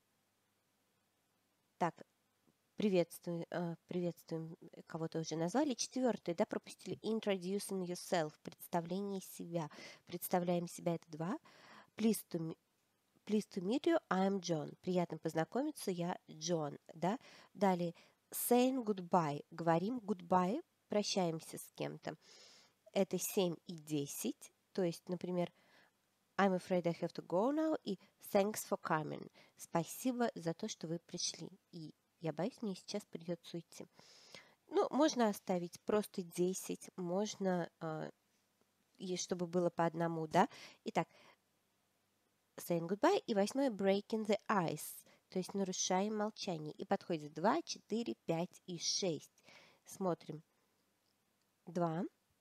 так, приветствуем, uh, приветствуем, кого-то уже назвали. Четвертое, да, пропустили. Introducing yourself. Представление себя. Представляем себя. Это два. Please to, please to meet you. I'm John. Приятно познакомиться. Я Джон, да? Далее. Saying goodbye. Говорим goodbye, прощаемся с кем-то. Это семь и десять. То есть, например, I'm afraid I have to go now и thanks for coming. Спасибо за то, что вы пришли. И я боюсь, мне сейчас придется уйти. Ну, можно оставить просто десять, можно, э, и чтобы было по одному, да. Итак, saying goodbye. И восьмое breaking the ice. То есть нарушаем молчание. И подходит два, четыре, пять и шесть. Смотрим. два.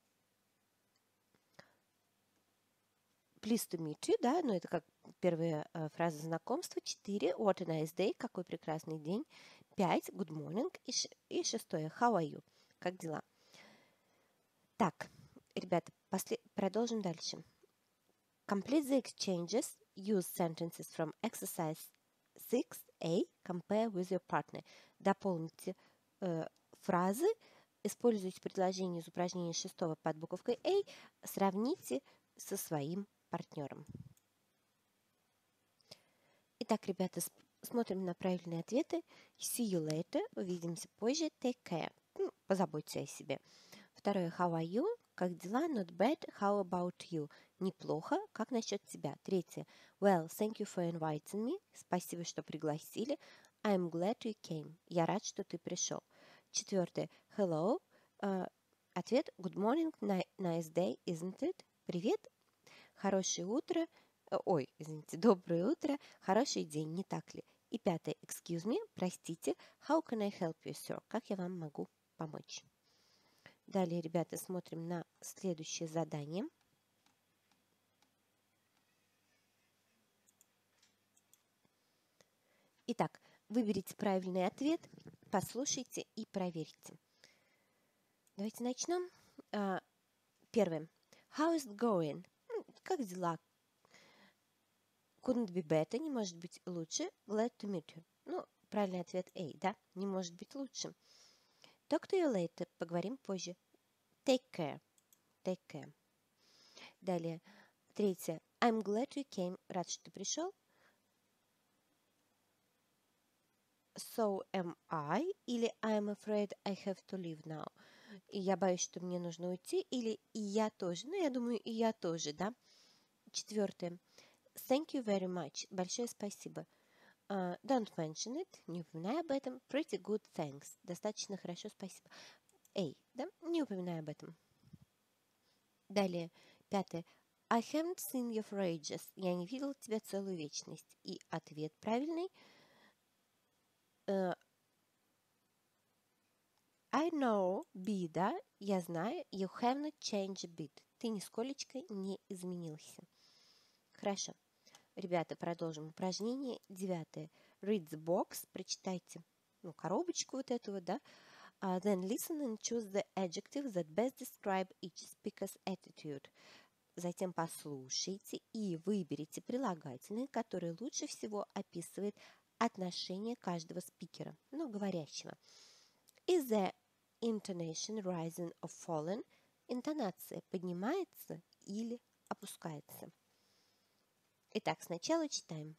Pleased to meet you, да, но это как первая э, фраза знакомства. четыре. What a nice day. Какой прекрасный день. пять. Good morning. И, ш- и шестое. How are you? Как дела? Так, ребята, после... продолжим дальше. Complete the exchanges. Use sentences from exercise six A. Compare with your partner. Дополните э, фразы. Используйте предложение из упражнения шестого под буковкой A. Сравните со своим партнером. Итак, ребята, смотрим на правильные ответы. See you later. Увидимся позже. Take care. Ну, позаботься о себе. Второе. How are you? Как дела? Not bad. How about you? Неплохо. Как насчет тебя? Третье. Well, thank you for inviting me. Спасибо, что пригласили. I'm glad you came. Я рад, что ты пришел. Четвертое. Hello. Uh, ответ. Good morning. Nice day, isn't it? Привет. Хорошее утро. Ой, извините, доброе утро. Хороший день, не так ли? И пятое. Excuse me. Простите. How can I help you, sir? Как я вам могу помочь? Далее, ребята, смотрим на следующее задание. Итак, выберите правильный ответ, послушайте и проверьте. Давайте начнем. Первое. How is it going? Как дела? Couldn't be better, не может быть лучше. Glad to meet you. Ну, правильный ответ A, да? Не может быть лучше. Talk to you later. Поговорим позже. Take care. Take care. Далее. Третье. I'm glad you came. Рад, что ты пришел. So am I. Или I'm afraid I have to leave now. И я боюсь, что мне нужно уйти. Или и я тоже. Ну, я думаю, и я тоже, да? Четвертое. Thank you very much. Большое спасибо. Uh, don't mention it. Не упоминай об этом. Pretty good, thanks. Достаточно хорошо, спасибо. Эй, да? Не упоминай об этом. Далее. Пятое. I haven't seen you for ages. Я не видел тебя целую вечность. И ответ правильный. Uh, I know, be, да? Я знаю. You have not changed a bit. Ты нисколечко не изменился. Хорошо. Ребята, продолжим упражнение. Девятое. Read the box. Прочитайте ну, коробочку вот эту вот, да? Uh, then listen and choose the adjective that best describe each speaker's attitude. Затем послушайте и выберите прилагательное, которое лучше всего описывает отношение каждого спикера, ну, говорящего. Is the intonation rising or falling? Интонация поднимается или опускается? Итак, сначала читаем.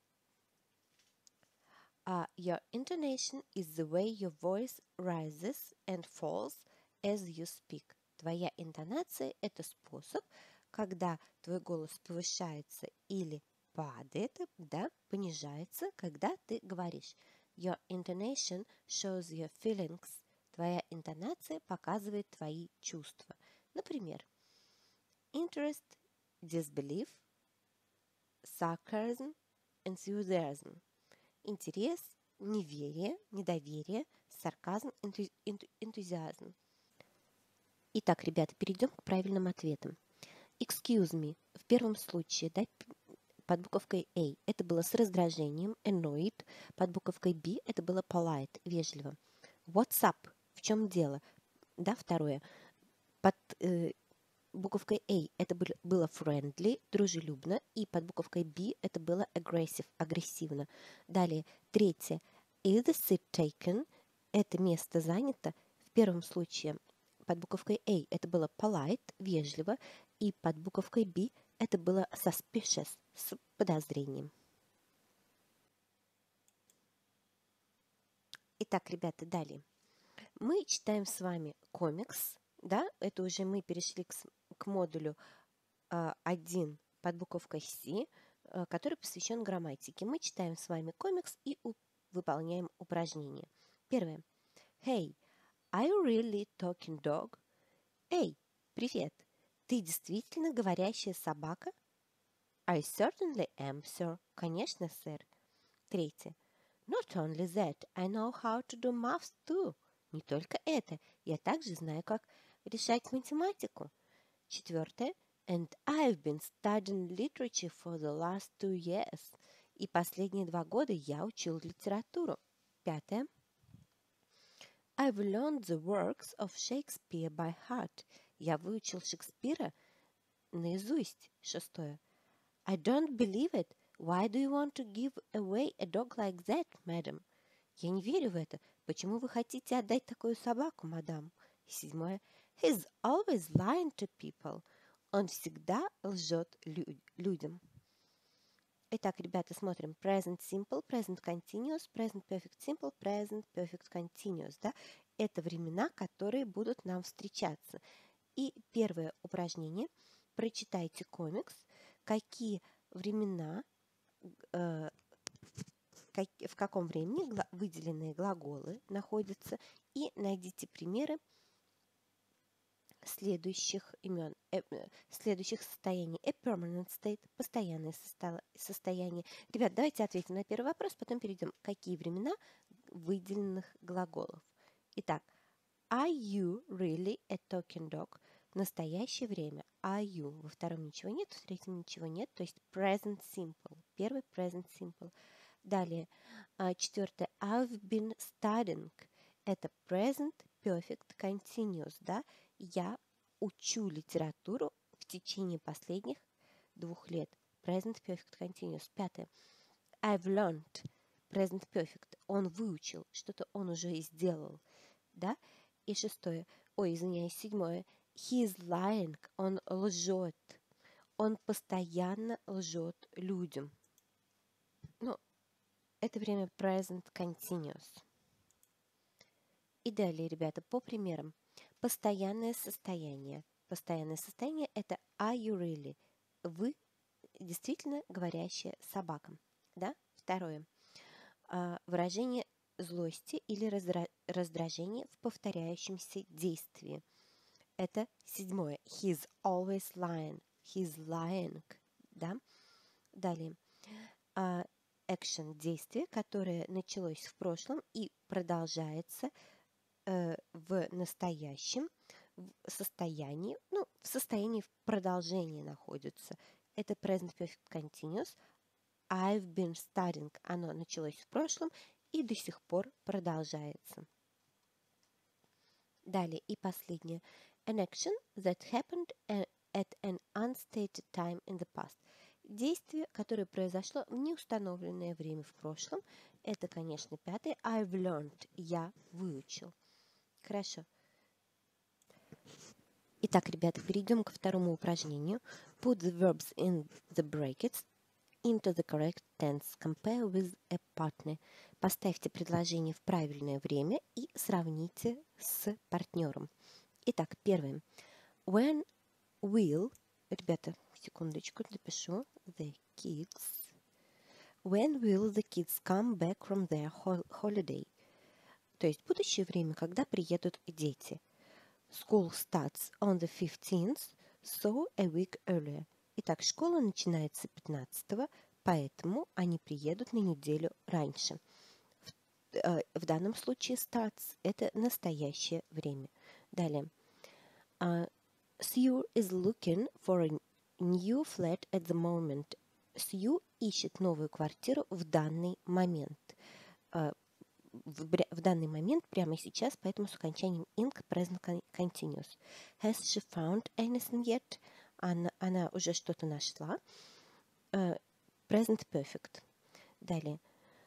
Uh, your intonation is the way your voice rises and falls as you speak. Твоя интонация – это способ, когда твой голос повышается или падает, да, понижается, когда ты говоришь. Your intonation shows your feelings. Твоя интонация показывает твои чувства. Например, interest, disbelief, sarcasm, enthusiasm. Интерес, неверие, недоверие, сарказм, энту, энту, энтузиазм. Итак, ребята, перейдем к правильным ответам. Excuse me. В первом случае, да, под буковкой A это было с раздражением, annoyed. Под буковкой B это было polite, вежливо. What's up? В чем дело? Да, второе. Под э, буковкой A это было friendly, дружелюбно. И под буковкой B это было aggressive, агрессивно. Далее, третье. Is the seat taken? Это место занято. В первом случае под буковкой A это было polite, вежливо. И под буковкой B это было suspicious, с подозрением. Итак, ребята, далее. Мы читаем с вами комикс, да, это уже мы перешли к, к модулю а, один под буковкой C, а, который посвящен грамматике. Мы читаем с вами комикс и у, выполняем упражнения. Первое. Hey, are you really talking dog? Эй, привет, ты действительно говорящая собака? I certainly am, sir. Конечно, сэр. Третье. Not only that, I know how to do maths too. Не только это, я также знаю, как решать математику. Четвертое. And I've been studying literature for the last two years. И последние два года я учил литературу. Пятое. I've learned the works of Shakespeare by heart. Я выучил Шекспира наизусть. Шестое. I don't believe it. Why do you want to give away a dog like that, madam? Я не верю в это. Почему вы хотите отдать такую собаку, мадам? Седьмое. He's always lying to people. Он всегда лжет лю- людям. Итак, ребята, смотрим. Present simple, present continuous, present perfect simple, present perfect continuous. Да? Это времена, которые будут нам встречаться. И первое упражнение. Прочитайте комикс. Какие времена, э, как, в каком времени гла- выделенные глаголы находятся. И найдите примеры следующих имен, э, следующих состояний. A permanent state, постоянное состо- состояние. Ребят, давайте ответим на первый вопрос, потом перейдем. Какие времена выделенных глаголов? Итак, are you really a talking dog? Настоящее время. Are you? Во втором ничего нет, в третьем ничего нет. То есть present simple. Первый present simple. Далее, четвертое. I've been studying. Это present perfect continuous. Да? Я учу литературу в течение последних двух лет. Present perfect continuous. Пятое. I've learned. Present perfect. Он выучил. Что-то он уже сделал. Да? И шестое. Ой, извиняюсь, седьмое. He is lying. Он лжет. Он постоянно лжет людям. Ну, это время present continuous. И далее, ребята, по примерам. Постоянное состояние. Постоянное состояние – это are you really? Вы действительно говорящая собака. Да? Второе. А, выражение злости или раздра- раздражения в повторяющемся действии. Это седьмое. He's always lying. He's lying. Да? Далее. А, action – действие, которое началось в прошлом и продолжается э, в настоящем в состоянии, ну, в состоянии в продолжении находится. Это present perfect continuous. I've been studying. Оно началось в прошлом и до сих пор продолжается. Далее и последнее. An action that happened at an unstated time in the past. Действие, которое произошло в неустановленное время в прошлом. Это, конечно, пятое. I've learned. Я выучил. Хорошо. Итак, ребята, перейдем ко второму упражнению. Put the verbs in the brackets into the correct tense. Compare with a partner. Поставьте предложение в правильное время и сравните с партнером. Итак, первое. When will... Ребята, секундочку, запишу. The kids. When will the kids come back from their holiday? То есть будущее время, когда приедут дети. School starts on the fifteenth, so a week earlier. Итак, школа начинается пятнадцатого, поэтому они приедут на неделю раньше. В, э, в данном случае starts – это настоящее время. Далее. Uh, Sue is looking for a new flat at the moment. Сью ищет новую квартиру в данный момент. В, в данный момент, прямо сейчас, поэтому с окончанием ing present continuous. Has she found anything yet? Она, она уже что-то нашла. Uh, present perfect. Далее.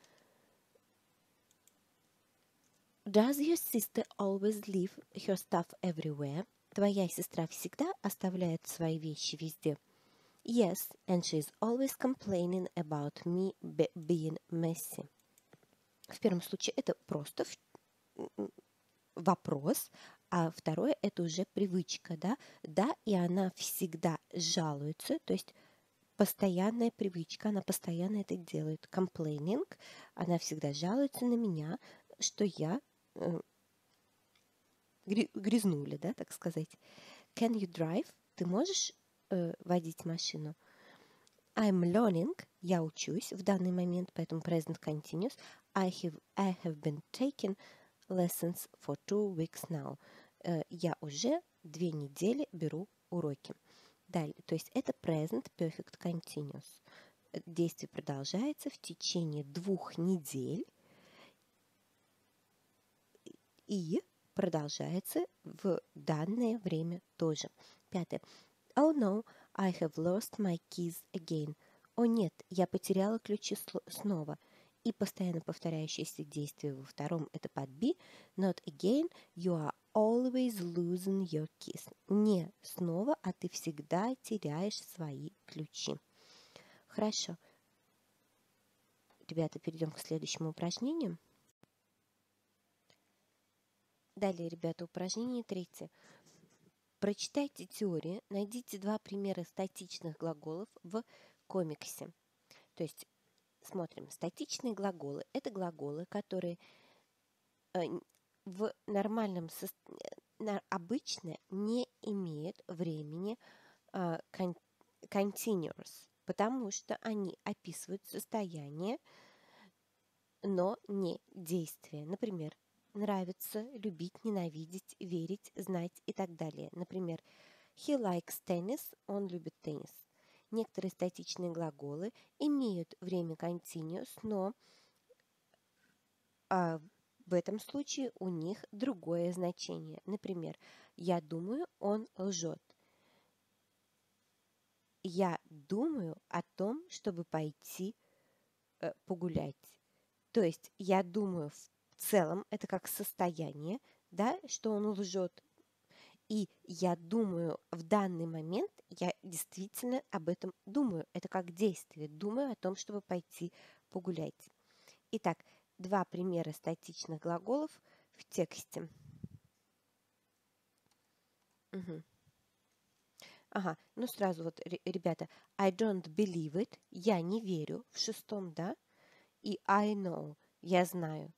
Does your sister always leave her stuff everywhere? Твоя сестра всегда оставляет свои вещи везде. Yes, and she is always complaining about me be being messy. В первом случае это просто вопрос, а второе это уже привычка, да? Да, и она всегда жалуется, то есть постоянная привычка, она постоянно это делает. Complaining, она всегда жалуется на меня, что я э, грязнуля, да, так сказать. Can you drive? Ты можешь э, водить машину? I'm learning, я учусь в данный момент, поэтому present continuous. I have, I have been taking lessons for two weeks now. Э, я уже две недели беру уроки. Далее, то есть это present perfect continuous. Действие продолжается в течение двух недель и продолжается в данное время тоже. Пятое. Oh no, I have lost my keys again. О нет, я потеряла ключи снова. И постоянно повторяющееся действие во втором это под be. Not again, you are always losing your keys. Не снова, а ты всегда теряешь свои ключи. Хорошо. Ребята, перейдем к следующему упражнению. Далее, ребята, упражнение третье. Прочитайте теорию, найдите два примера статичных глаголов в комиксе. То есть, смотрим, статичные глаголы – это глаголы, которые э, в нормальном состоянии, обычно не имеют времени э, continuous, потому что они описывают состояние, но не действие. Например, нравится, любить, ненавидеть, верить, знать и так далее. Например, he likes tennis, он любит теннис. Некоторые статичные глаголы имеют время continuous, но а, в этом случае у них другое значение. Например, я думаю, он лжет. Я думаю о том, чтобы пойти э, погулять. То есть я думаю в целом, это как состояние, да, что он лжет. И я думаю в данный момент, я действительно об этом думаю. Это как действие. Думаю о том, чтобы пойти погулять. Итак, два примера статичных глаголов в тексте. Угу. Ага, ну сразу вот, ребята, I don't believe it, я не верю, в шестом, да, и I know, я знаю.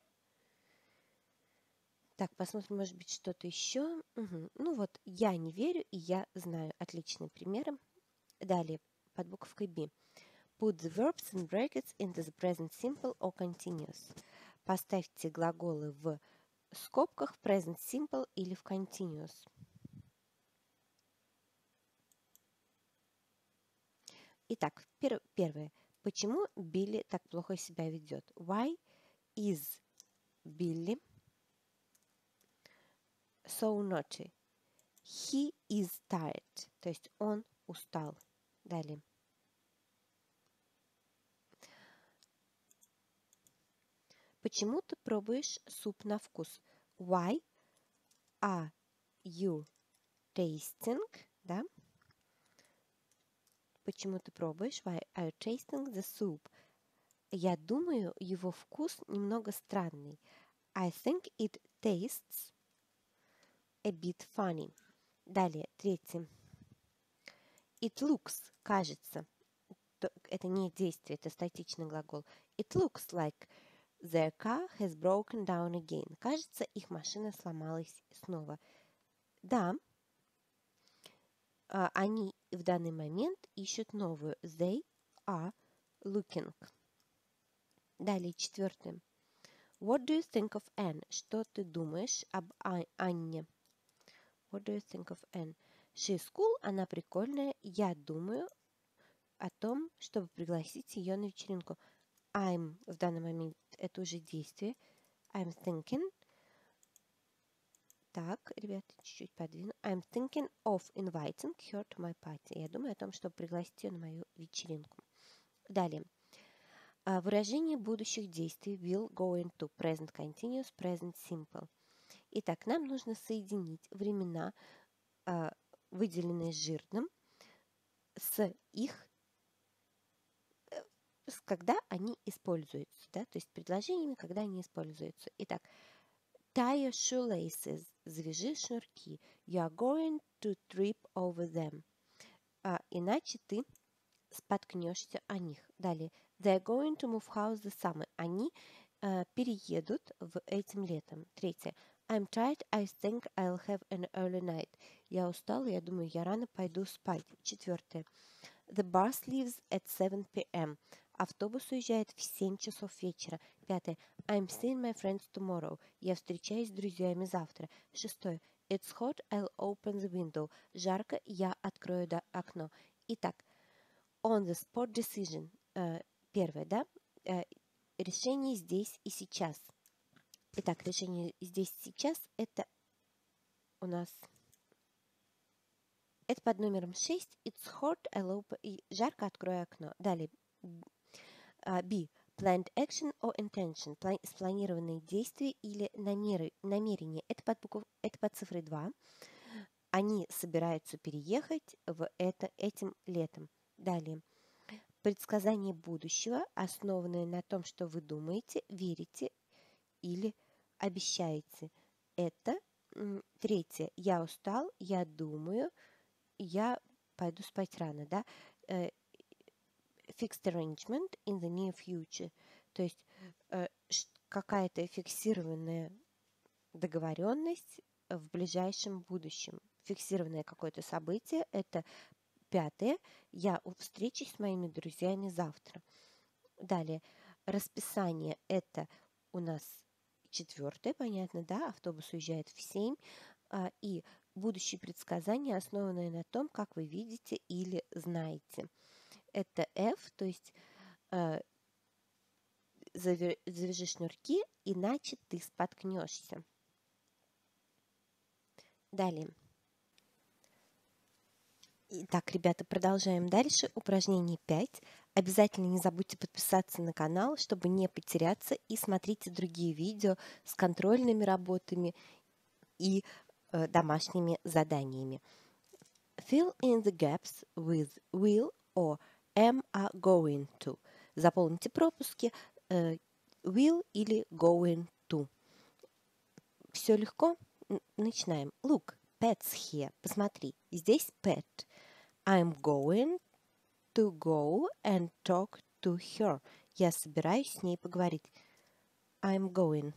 Так, посмотрим, может быть, что-то еще. Угу. Ну вот, я не верю и я знаю. Отличные примеры. Далее, под буковкой B. Put the verbs in brackets into the present simple or continuous. Поставьте глаголы в скобках в present simple или в continuous. Итак, пер первое. Почему Билли так плохо себя ведет? Why is Billy so naughty? He is tired. То есть он устал. Далее. Почему ты пробуешь суп на вкус? Why are you tasting? Да? Почему ты пробуешь? Why are you tasting the soup? Я думаю, его вкус немного странный. I think it tastes a bit funny. Далее, третье. It looks, кажется. Это не действие, это статичный глагол. It looks like their car has broken down again. Кажется, их машина сломалась снова. Да, они в данный момент ищут новую. They are looking. Далее, четвертое. What do you think of Anne? Что ты думаешь об Анне? What do you think of Anne? She is cool, она прикольная. Я думаю, о том, чтобы пригласить ее на вечеринку. I'm в данный момент это уже действие. I'm thinking. Так, ребята, чуть-чуть подвину. I'm thinking of inviting her to my party. Я думаю о том, чтобы пригласить ее на мою вечеринку. Далее. А, выражение будущих действий will, going to, present continuous, present simple. Итак, нам нужно соединить времена, а, выделенные жирным, с их, э, с когда они используются, да, то есть предложениями, когда они используются. Итак, tie your shoelaces, завяжи шнурки. You are going to trip over them. А, иначе ты споткнешься о них. Далее. They are going to move house this summer. Они э, переедут в этим летом. Третье. I'm tired. I think I'll have an early night. Я устала, я думаю, я рано пойду спать. Четвертое. The bus leaves at seven p m Автобус уезжает в семь часов вечера. Пятое. I'm seeing my friends tomorrow. Я встречаюсь с друзьями завтра. Шестое. It's hot. I'll open the window. Жарко. Я открою окно. Итак, on the spot decision. Э, первое, да? Э, решение здесь и сейчас. Итак, решение здесь и сейчас это у нас... Это под номером шесть. It's hot, I'll open... И жарко, открою окно. Далее. B. Planned action or intention. План... Спланированные действия или намеры... намерения. Это под, букв... это под цифрой два. Они собираются переехать в это этим летом. Далее. Предсказание будущего, основанное на том, что вы думаете, верите или обещаете. Это м, третье. Я устал, я думаю, я пойду спать рано, да? Э, fixed arrangement in the near future. То есть э, какая-то фиксированная договоренность в ближайшем будущем. Фиксированное какое-то событие – это пятое. Я встречусь с моими друзьями завтра. Далее. Расписание – это у нас четвертое, понятно, да? Автобус уезжает в семь. А, и будущие предсказания, основанные на том, как вы видите или знаете. Это F, то есть э, завяжи шнурки, иначе ты споткнешься. Далее. Итак, ребята, продолжаем дальше. Упражнение пять. Обязательно не забудьте подписаться на канал, чтобы не потеряться, и смотрите другие видео с контрольными работами и э, домашними заданиями. Fill in the gaps with will or am I going to. Заполните пропуски э, will или going to. Все легко? Начинаем. Look, pet's here. Посмотри, здесь pet. I'm going to go and talk to her. Я собираюсь с ней поговорить. I'm going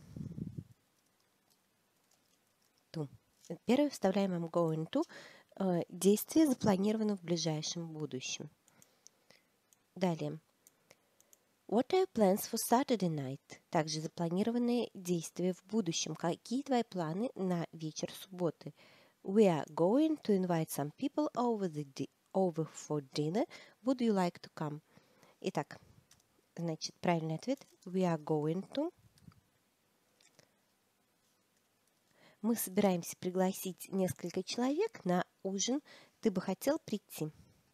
to. Первое вставляем I'm going to. Действие запланировано в ближайшем будущем. Далее. What are your plans for Saturday night? Также запланированные действия в будущем. Какие твои планы на вечер субботы? We are going to invite some people over, the di- over for dinner. Would you like to come? Итак, значит, правильный ответ. We are going to. Мы собираемся пригласить несколько человек на ужин. Ты бы хотел прийти?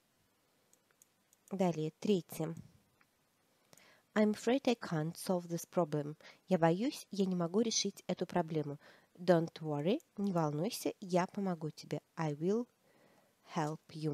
Далее, третье. I'm afraid I can't solve this problem. Я боюсь, я не могу решить эту проблему. Don't worry, не волнуйся, я помогу тебе. I will help you.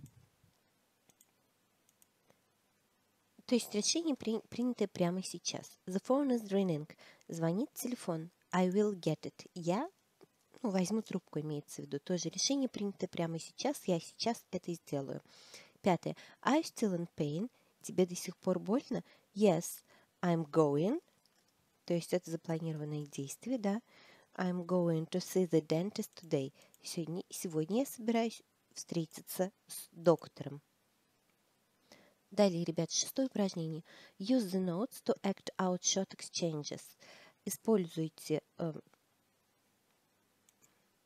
То есть решение при, принято прямо сейчас. The phone is ringing. Звонит телефон. I will get it. Я ну, возьму трубку, имеется в виду. Тоже решение принято прямо сейчас. Я сейчас это сделаю. Пятое. Are you still in pain? Тебе до сих пор больно? Yes, I'm going. То есть это запланированные действия, да? I'm going to see the dentist today. Сегодня, сегодня я собираюсь встретиться с доктором. Далее, ребят, шестое упражнение. Use the notes to act out short exchanges. Используйте э,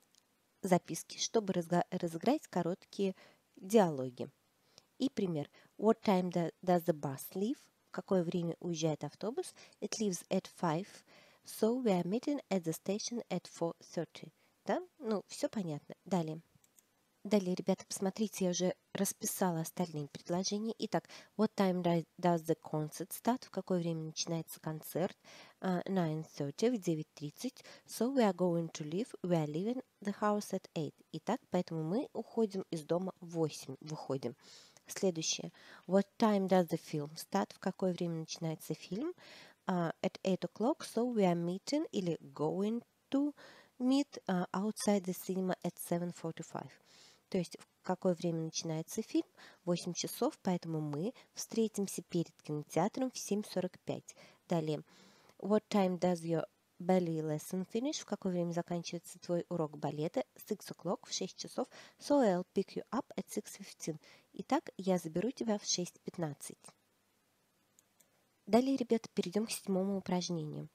записки, чтобы разыграть короткие диалоги. И пример. What time do, does the bus leave? В какое время уезжает автобус? It leaves at five, so we are meeting at the station at four thirty. Да? Ну, все понятно. Далее. Далее, ребята, посмотрите, я уже расписала остальные предложения. Итак, what time does the concert start? В какое время начинается концерт? Uh, nine thirty, в девять тридцать. So we are going to leave. We are leaving the house at eight. Итак, поэтому мы уходим из дома в восемь. Выходим. Следующее. What time does the film start? В какое время начинается фильм? Uh, at eight o'clock. So we are meeting или going to meet uh, outside the cinema at seven forty-five. То есть в какое время начинается фильм? восемь часов, поэтому мы встретимся перед кинотеатром в семь сорок пять. Далее. What time does your ballet lesson finish? В какое время заканчивается твой урок балета? six o'clock, в шесть часов. So I'll pick you up at six fifteen. Итак, я заберу тебя в шесть пятнадцать. Далее, ребята, перейдем к седьмому упражнению.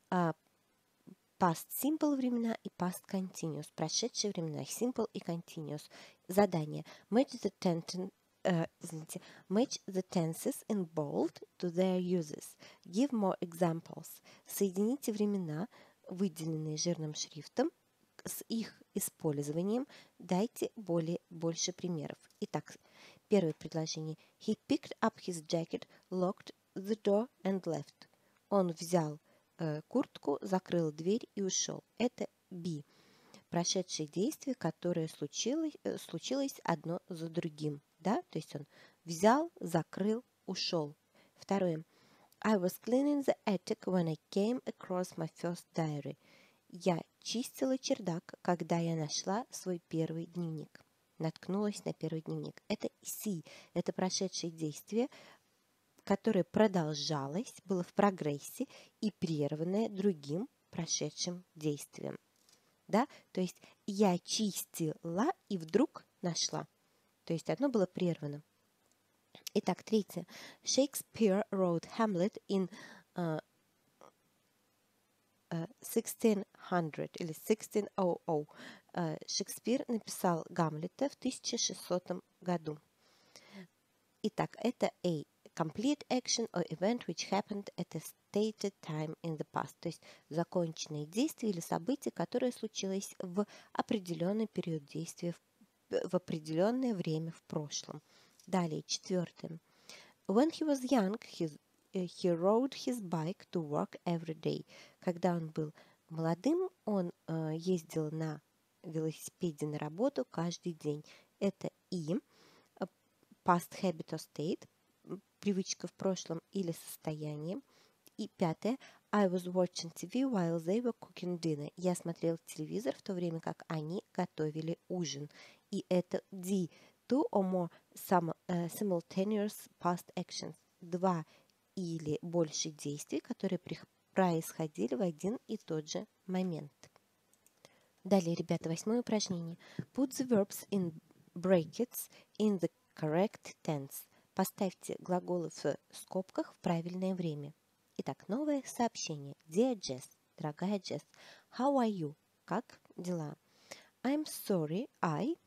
Past simple времена и past continuous. Прошедшие времена. Simple и continuous. Задание. Match the, ten, uh, извините, match the tenses in bold to their uses. Give more examples. Соедините времена, выделенные жирным шрифтом, с их использованием. Дайте более, больше примеров. Итак, первое предложение. He picked up his jacket, locked the door and left. Он взял куртку, закрыл дверь и ушел. Это be. Прошедшее действие, которое случилось, случилось одно за другим. Да? То есть он взял, закрыл, ушел. Второе. I was cleaning the attic when I came across my first diary. Я чистила чердак, когда я нашла свой первый дневник. Наткнулась на первый дневник. Это see. Это прошедшее действие, которое продолжалось, было в прогрессе и прерванное другим прошедшим действием. Да? То есть я чистила и вдруг нашла. То есть одно было прервано. Итак, третье. Shakespeare wrote Hamlet in uh, uh, sixteen hundred или sixteen hundred. Uh, Шекспир написал Гамлета в тысяча шестисотом году. Итак, это A. Complete action or event which happened at a stated time in the past. То есть законченное действие или событие, которое случилось в определенный период действия, в, в определенное время в прошлом. Далее, четвертое. When he was young, he, he rode his bike to work every day. Когда он был молодым, он uh, ездил на велосипеде на работу каждый день. Это и past habit or state, привычка в прошлом или состояние. И пятое. I was watching ти ви while they were cooking dinner. Я смотрел телевизор в то время, как они готовили ужин. И это D. Two or more some, uh, simultaneous past actions. Два или больше действий, которые происходили в один и тот же момент. Далее, ребята, восьмое упражнение. Put the verbs in brackets in the correct tense. Поставьте глаголы в скобках в правильное время. Итак, новое сообщение. Dear Jess, дорогая Джесс, how are you? Как дела? I'm sorry, I...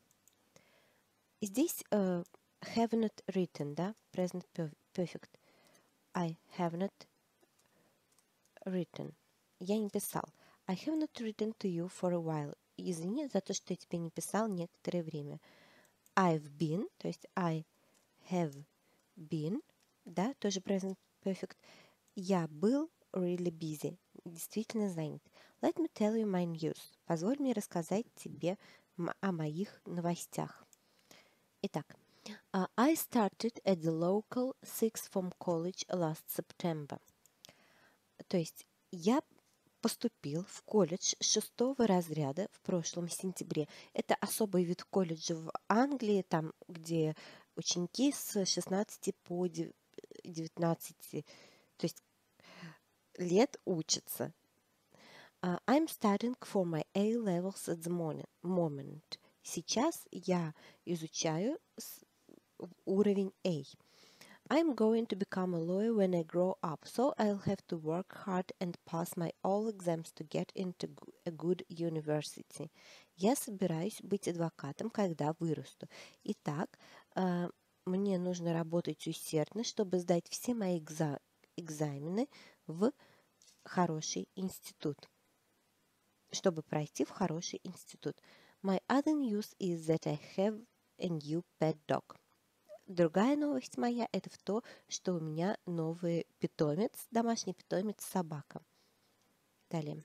Здесь uh, have not written, да? Present perfect. I have not written. Я не писал. I have not written to you for a while. Извини за то, что я тебе не писал некоторое время. I've been, то есть I have been, да, тоже present perfect. Я был really busy, действительно занят. Let me tell you my news. Позволь мне рассказать тебе о моих новостях. Итак, uh, I started at the local sixth form college last September. То есть я поступил в колледж шестого разряда в прошлом сентябре. Это особый вид колледжа в Англии, там, где ученики с шестнадцати по девятнадцать, то есть лет учатся. Uh, I'm studying for my A-levels at the moment. Сейчас я изучаю уровень A. I'm going to become a lawyer when I grow up, so I'll have to work hard and pass my all exams to get into a good university. Я собираюсь быть адвокатом, когда вырасту. Итак, uh, мне нужно работать усердно, чтобы сдать все мои экза экзамены в хороший институт. Чтобы пройти в хороший институт. My other news is that I have a new pet dog. Другая новость моя – это в то, что у меня новый питомец, домашний питомец собака. Далее.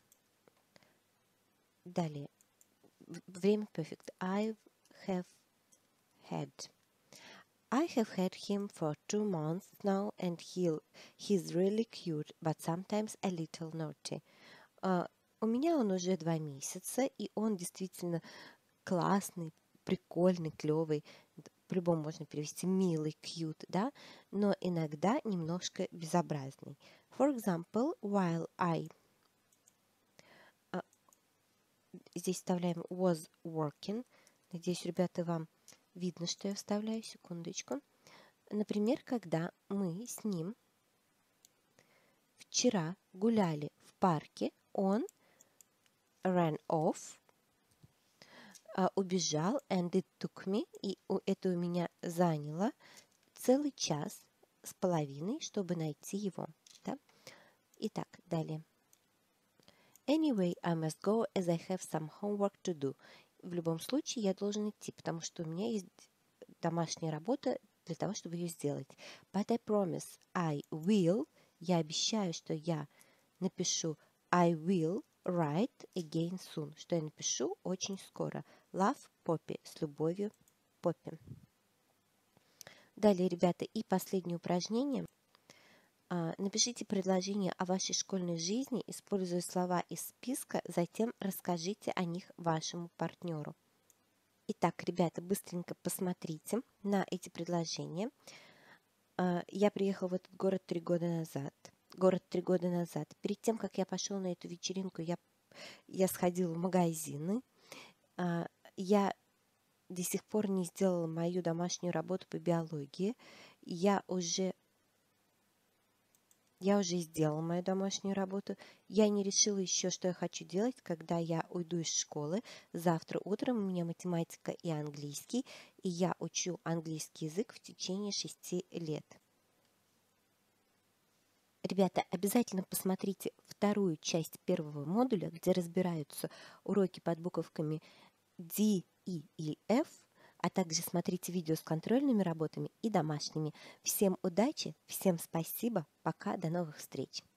Далее. Время perfect. I have had. I have had him for two months now, and he he's really cute, but sometimes a little naughty. Uh, у меня он уже два месяца, и он действительно классный, прикольный, клевый. По-любому можно перевести милый, cute, да, но иногда немножко безобразный. For example, while I uh, здесь вставляем was working. Надеюсь, ребята, вам видно, что я вставляю. Секундочку. Например, когда мы с ним вчера гуляли в парке, он ran off, uh, убежал, and it took me, и это у меня заняло целый час с половиной, чтобы найти его. Да? Итак, далее. Anyway, I must go as I have some homework to do. В любом случае, я должен идти, потому что у меня есть домашняя работа для того, чтобы ее сделать. But I promise I will. Я обещаю, что я напишу I will write again soon. Что я напишу очень скоро. Love, Poppy. С любовью, Poppy. Далее, ребята, и последнее упражнение. Напишите предложение о вашей школьной жизни, используя слова из списка, затем расскажите о них вашему партнеру. Итак, ребята, быстренько посмотрите на эти предложения. Я приехала в этот город три года назад. Город три года назад. Перед тем, как я пошел на эту вечеринку, я, я сходила в магазины. Я до сих пор не сделала мою домашнюю работу по биологии. Я уже... Я уже сделала мою домашнюю работу. Я не решила еще, что я хочу делать, когда я уйду из школы. Завтра утром у меня математика и английский, и я учу английский язык в течение шести лет. Ребята, обязательно посмотрите вторую часть первого модуля, где разбираются уроки под буковками D, E и F, а также смотрите видео с контрольными работами и домашними. Всем удачи, всем спасибо, пока, до новых встреч!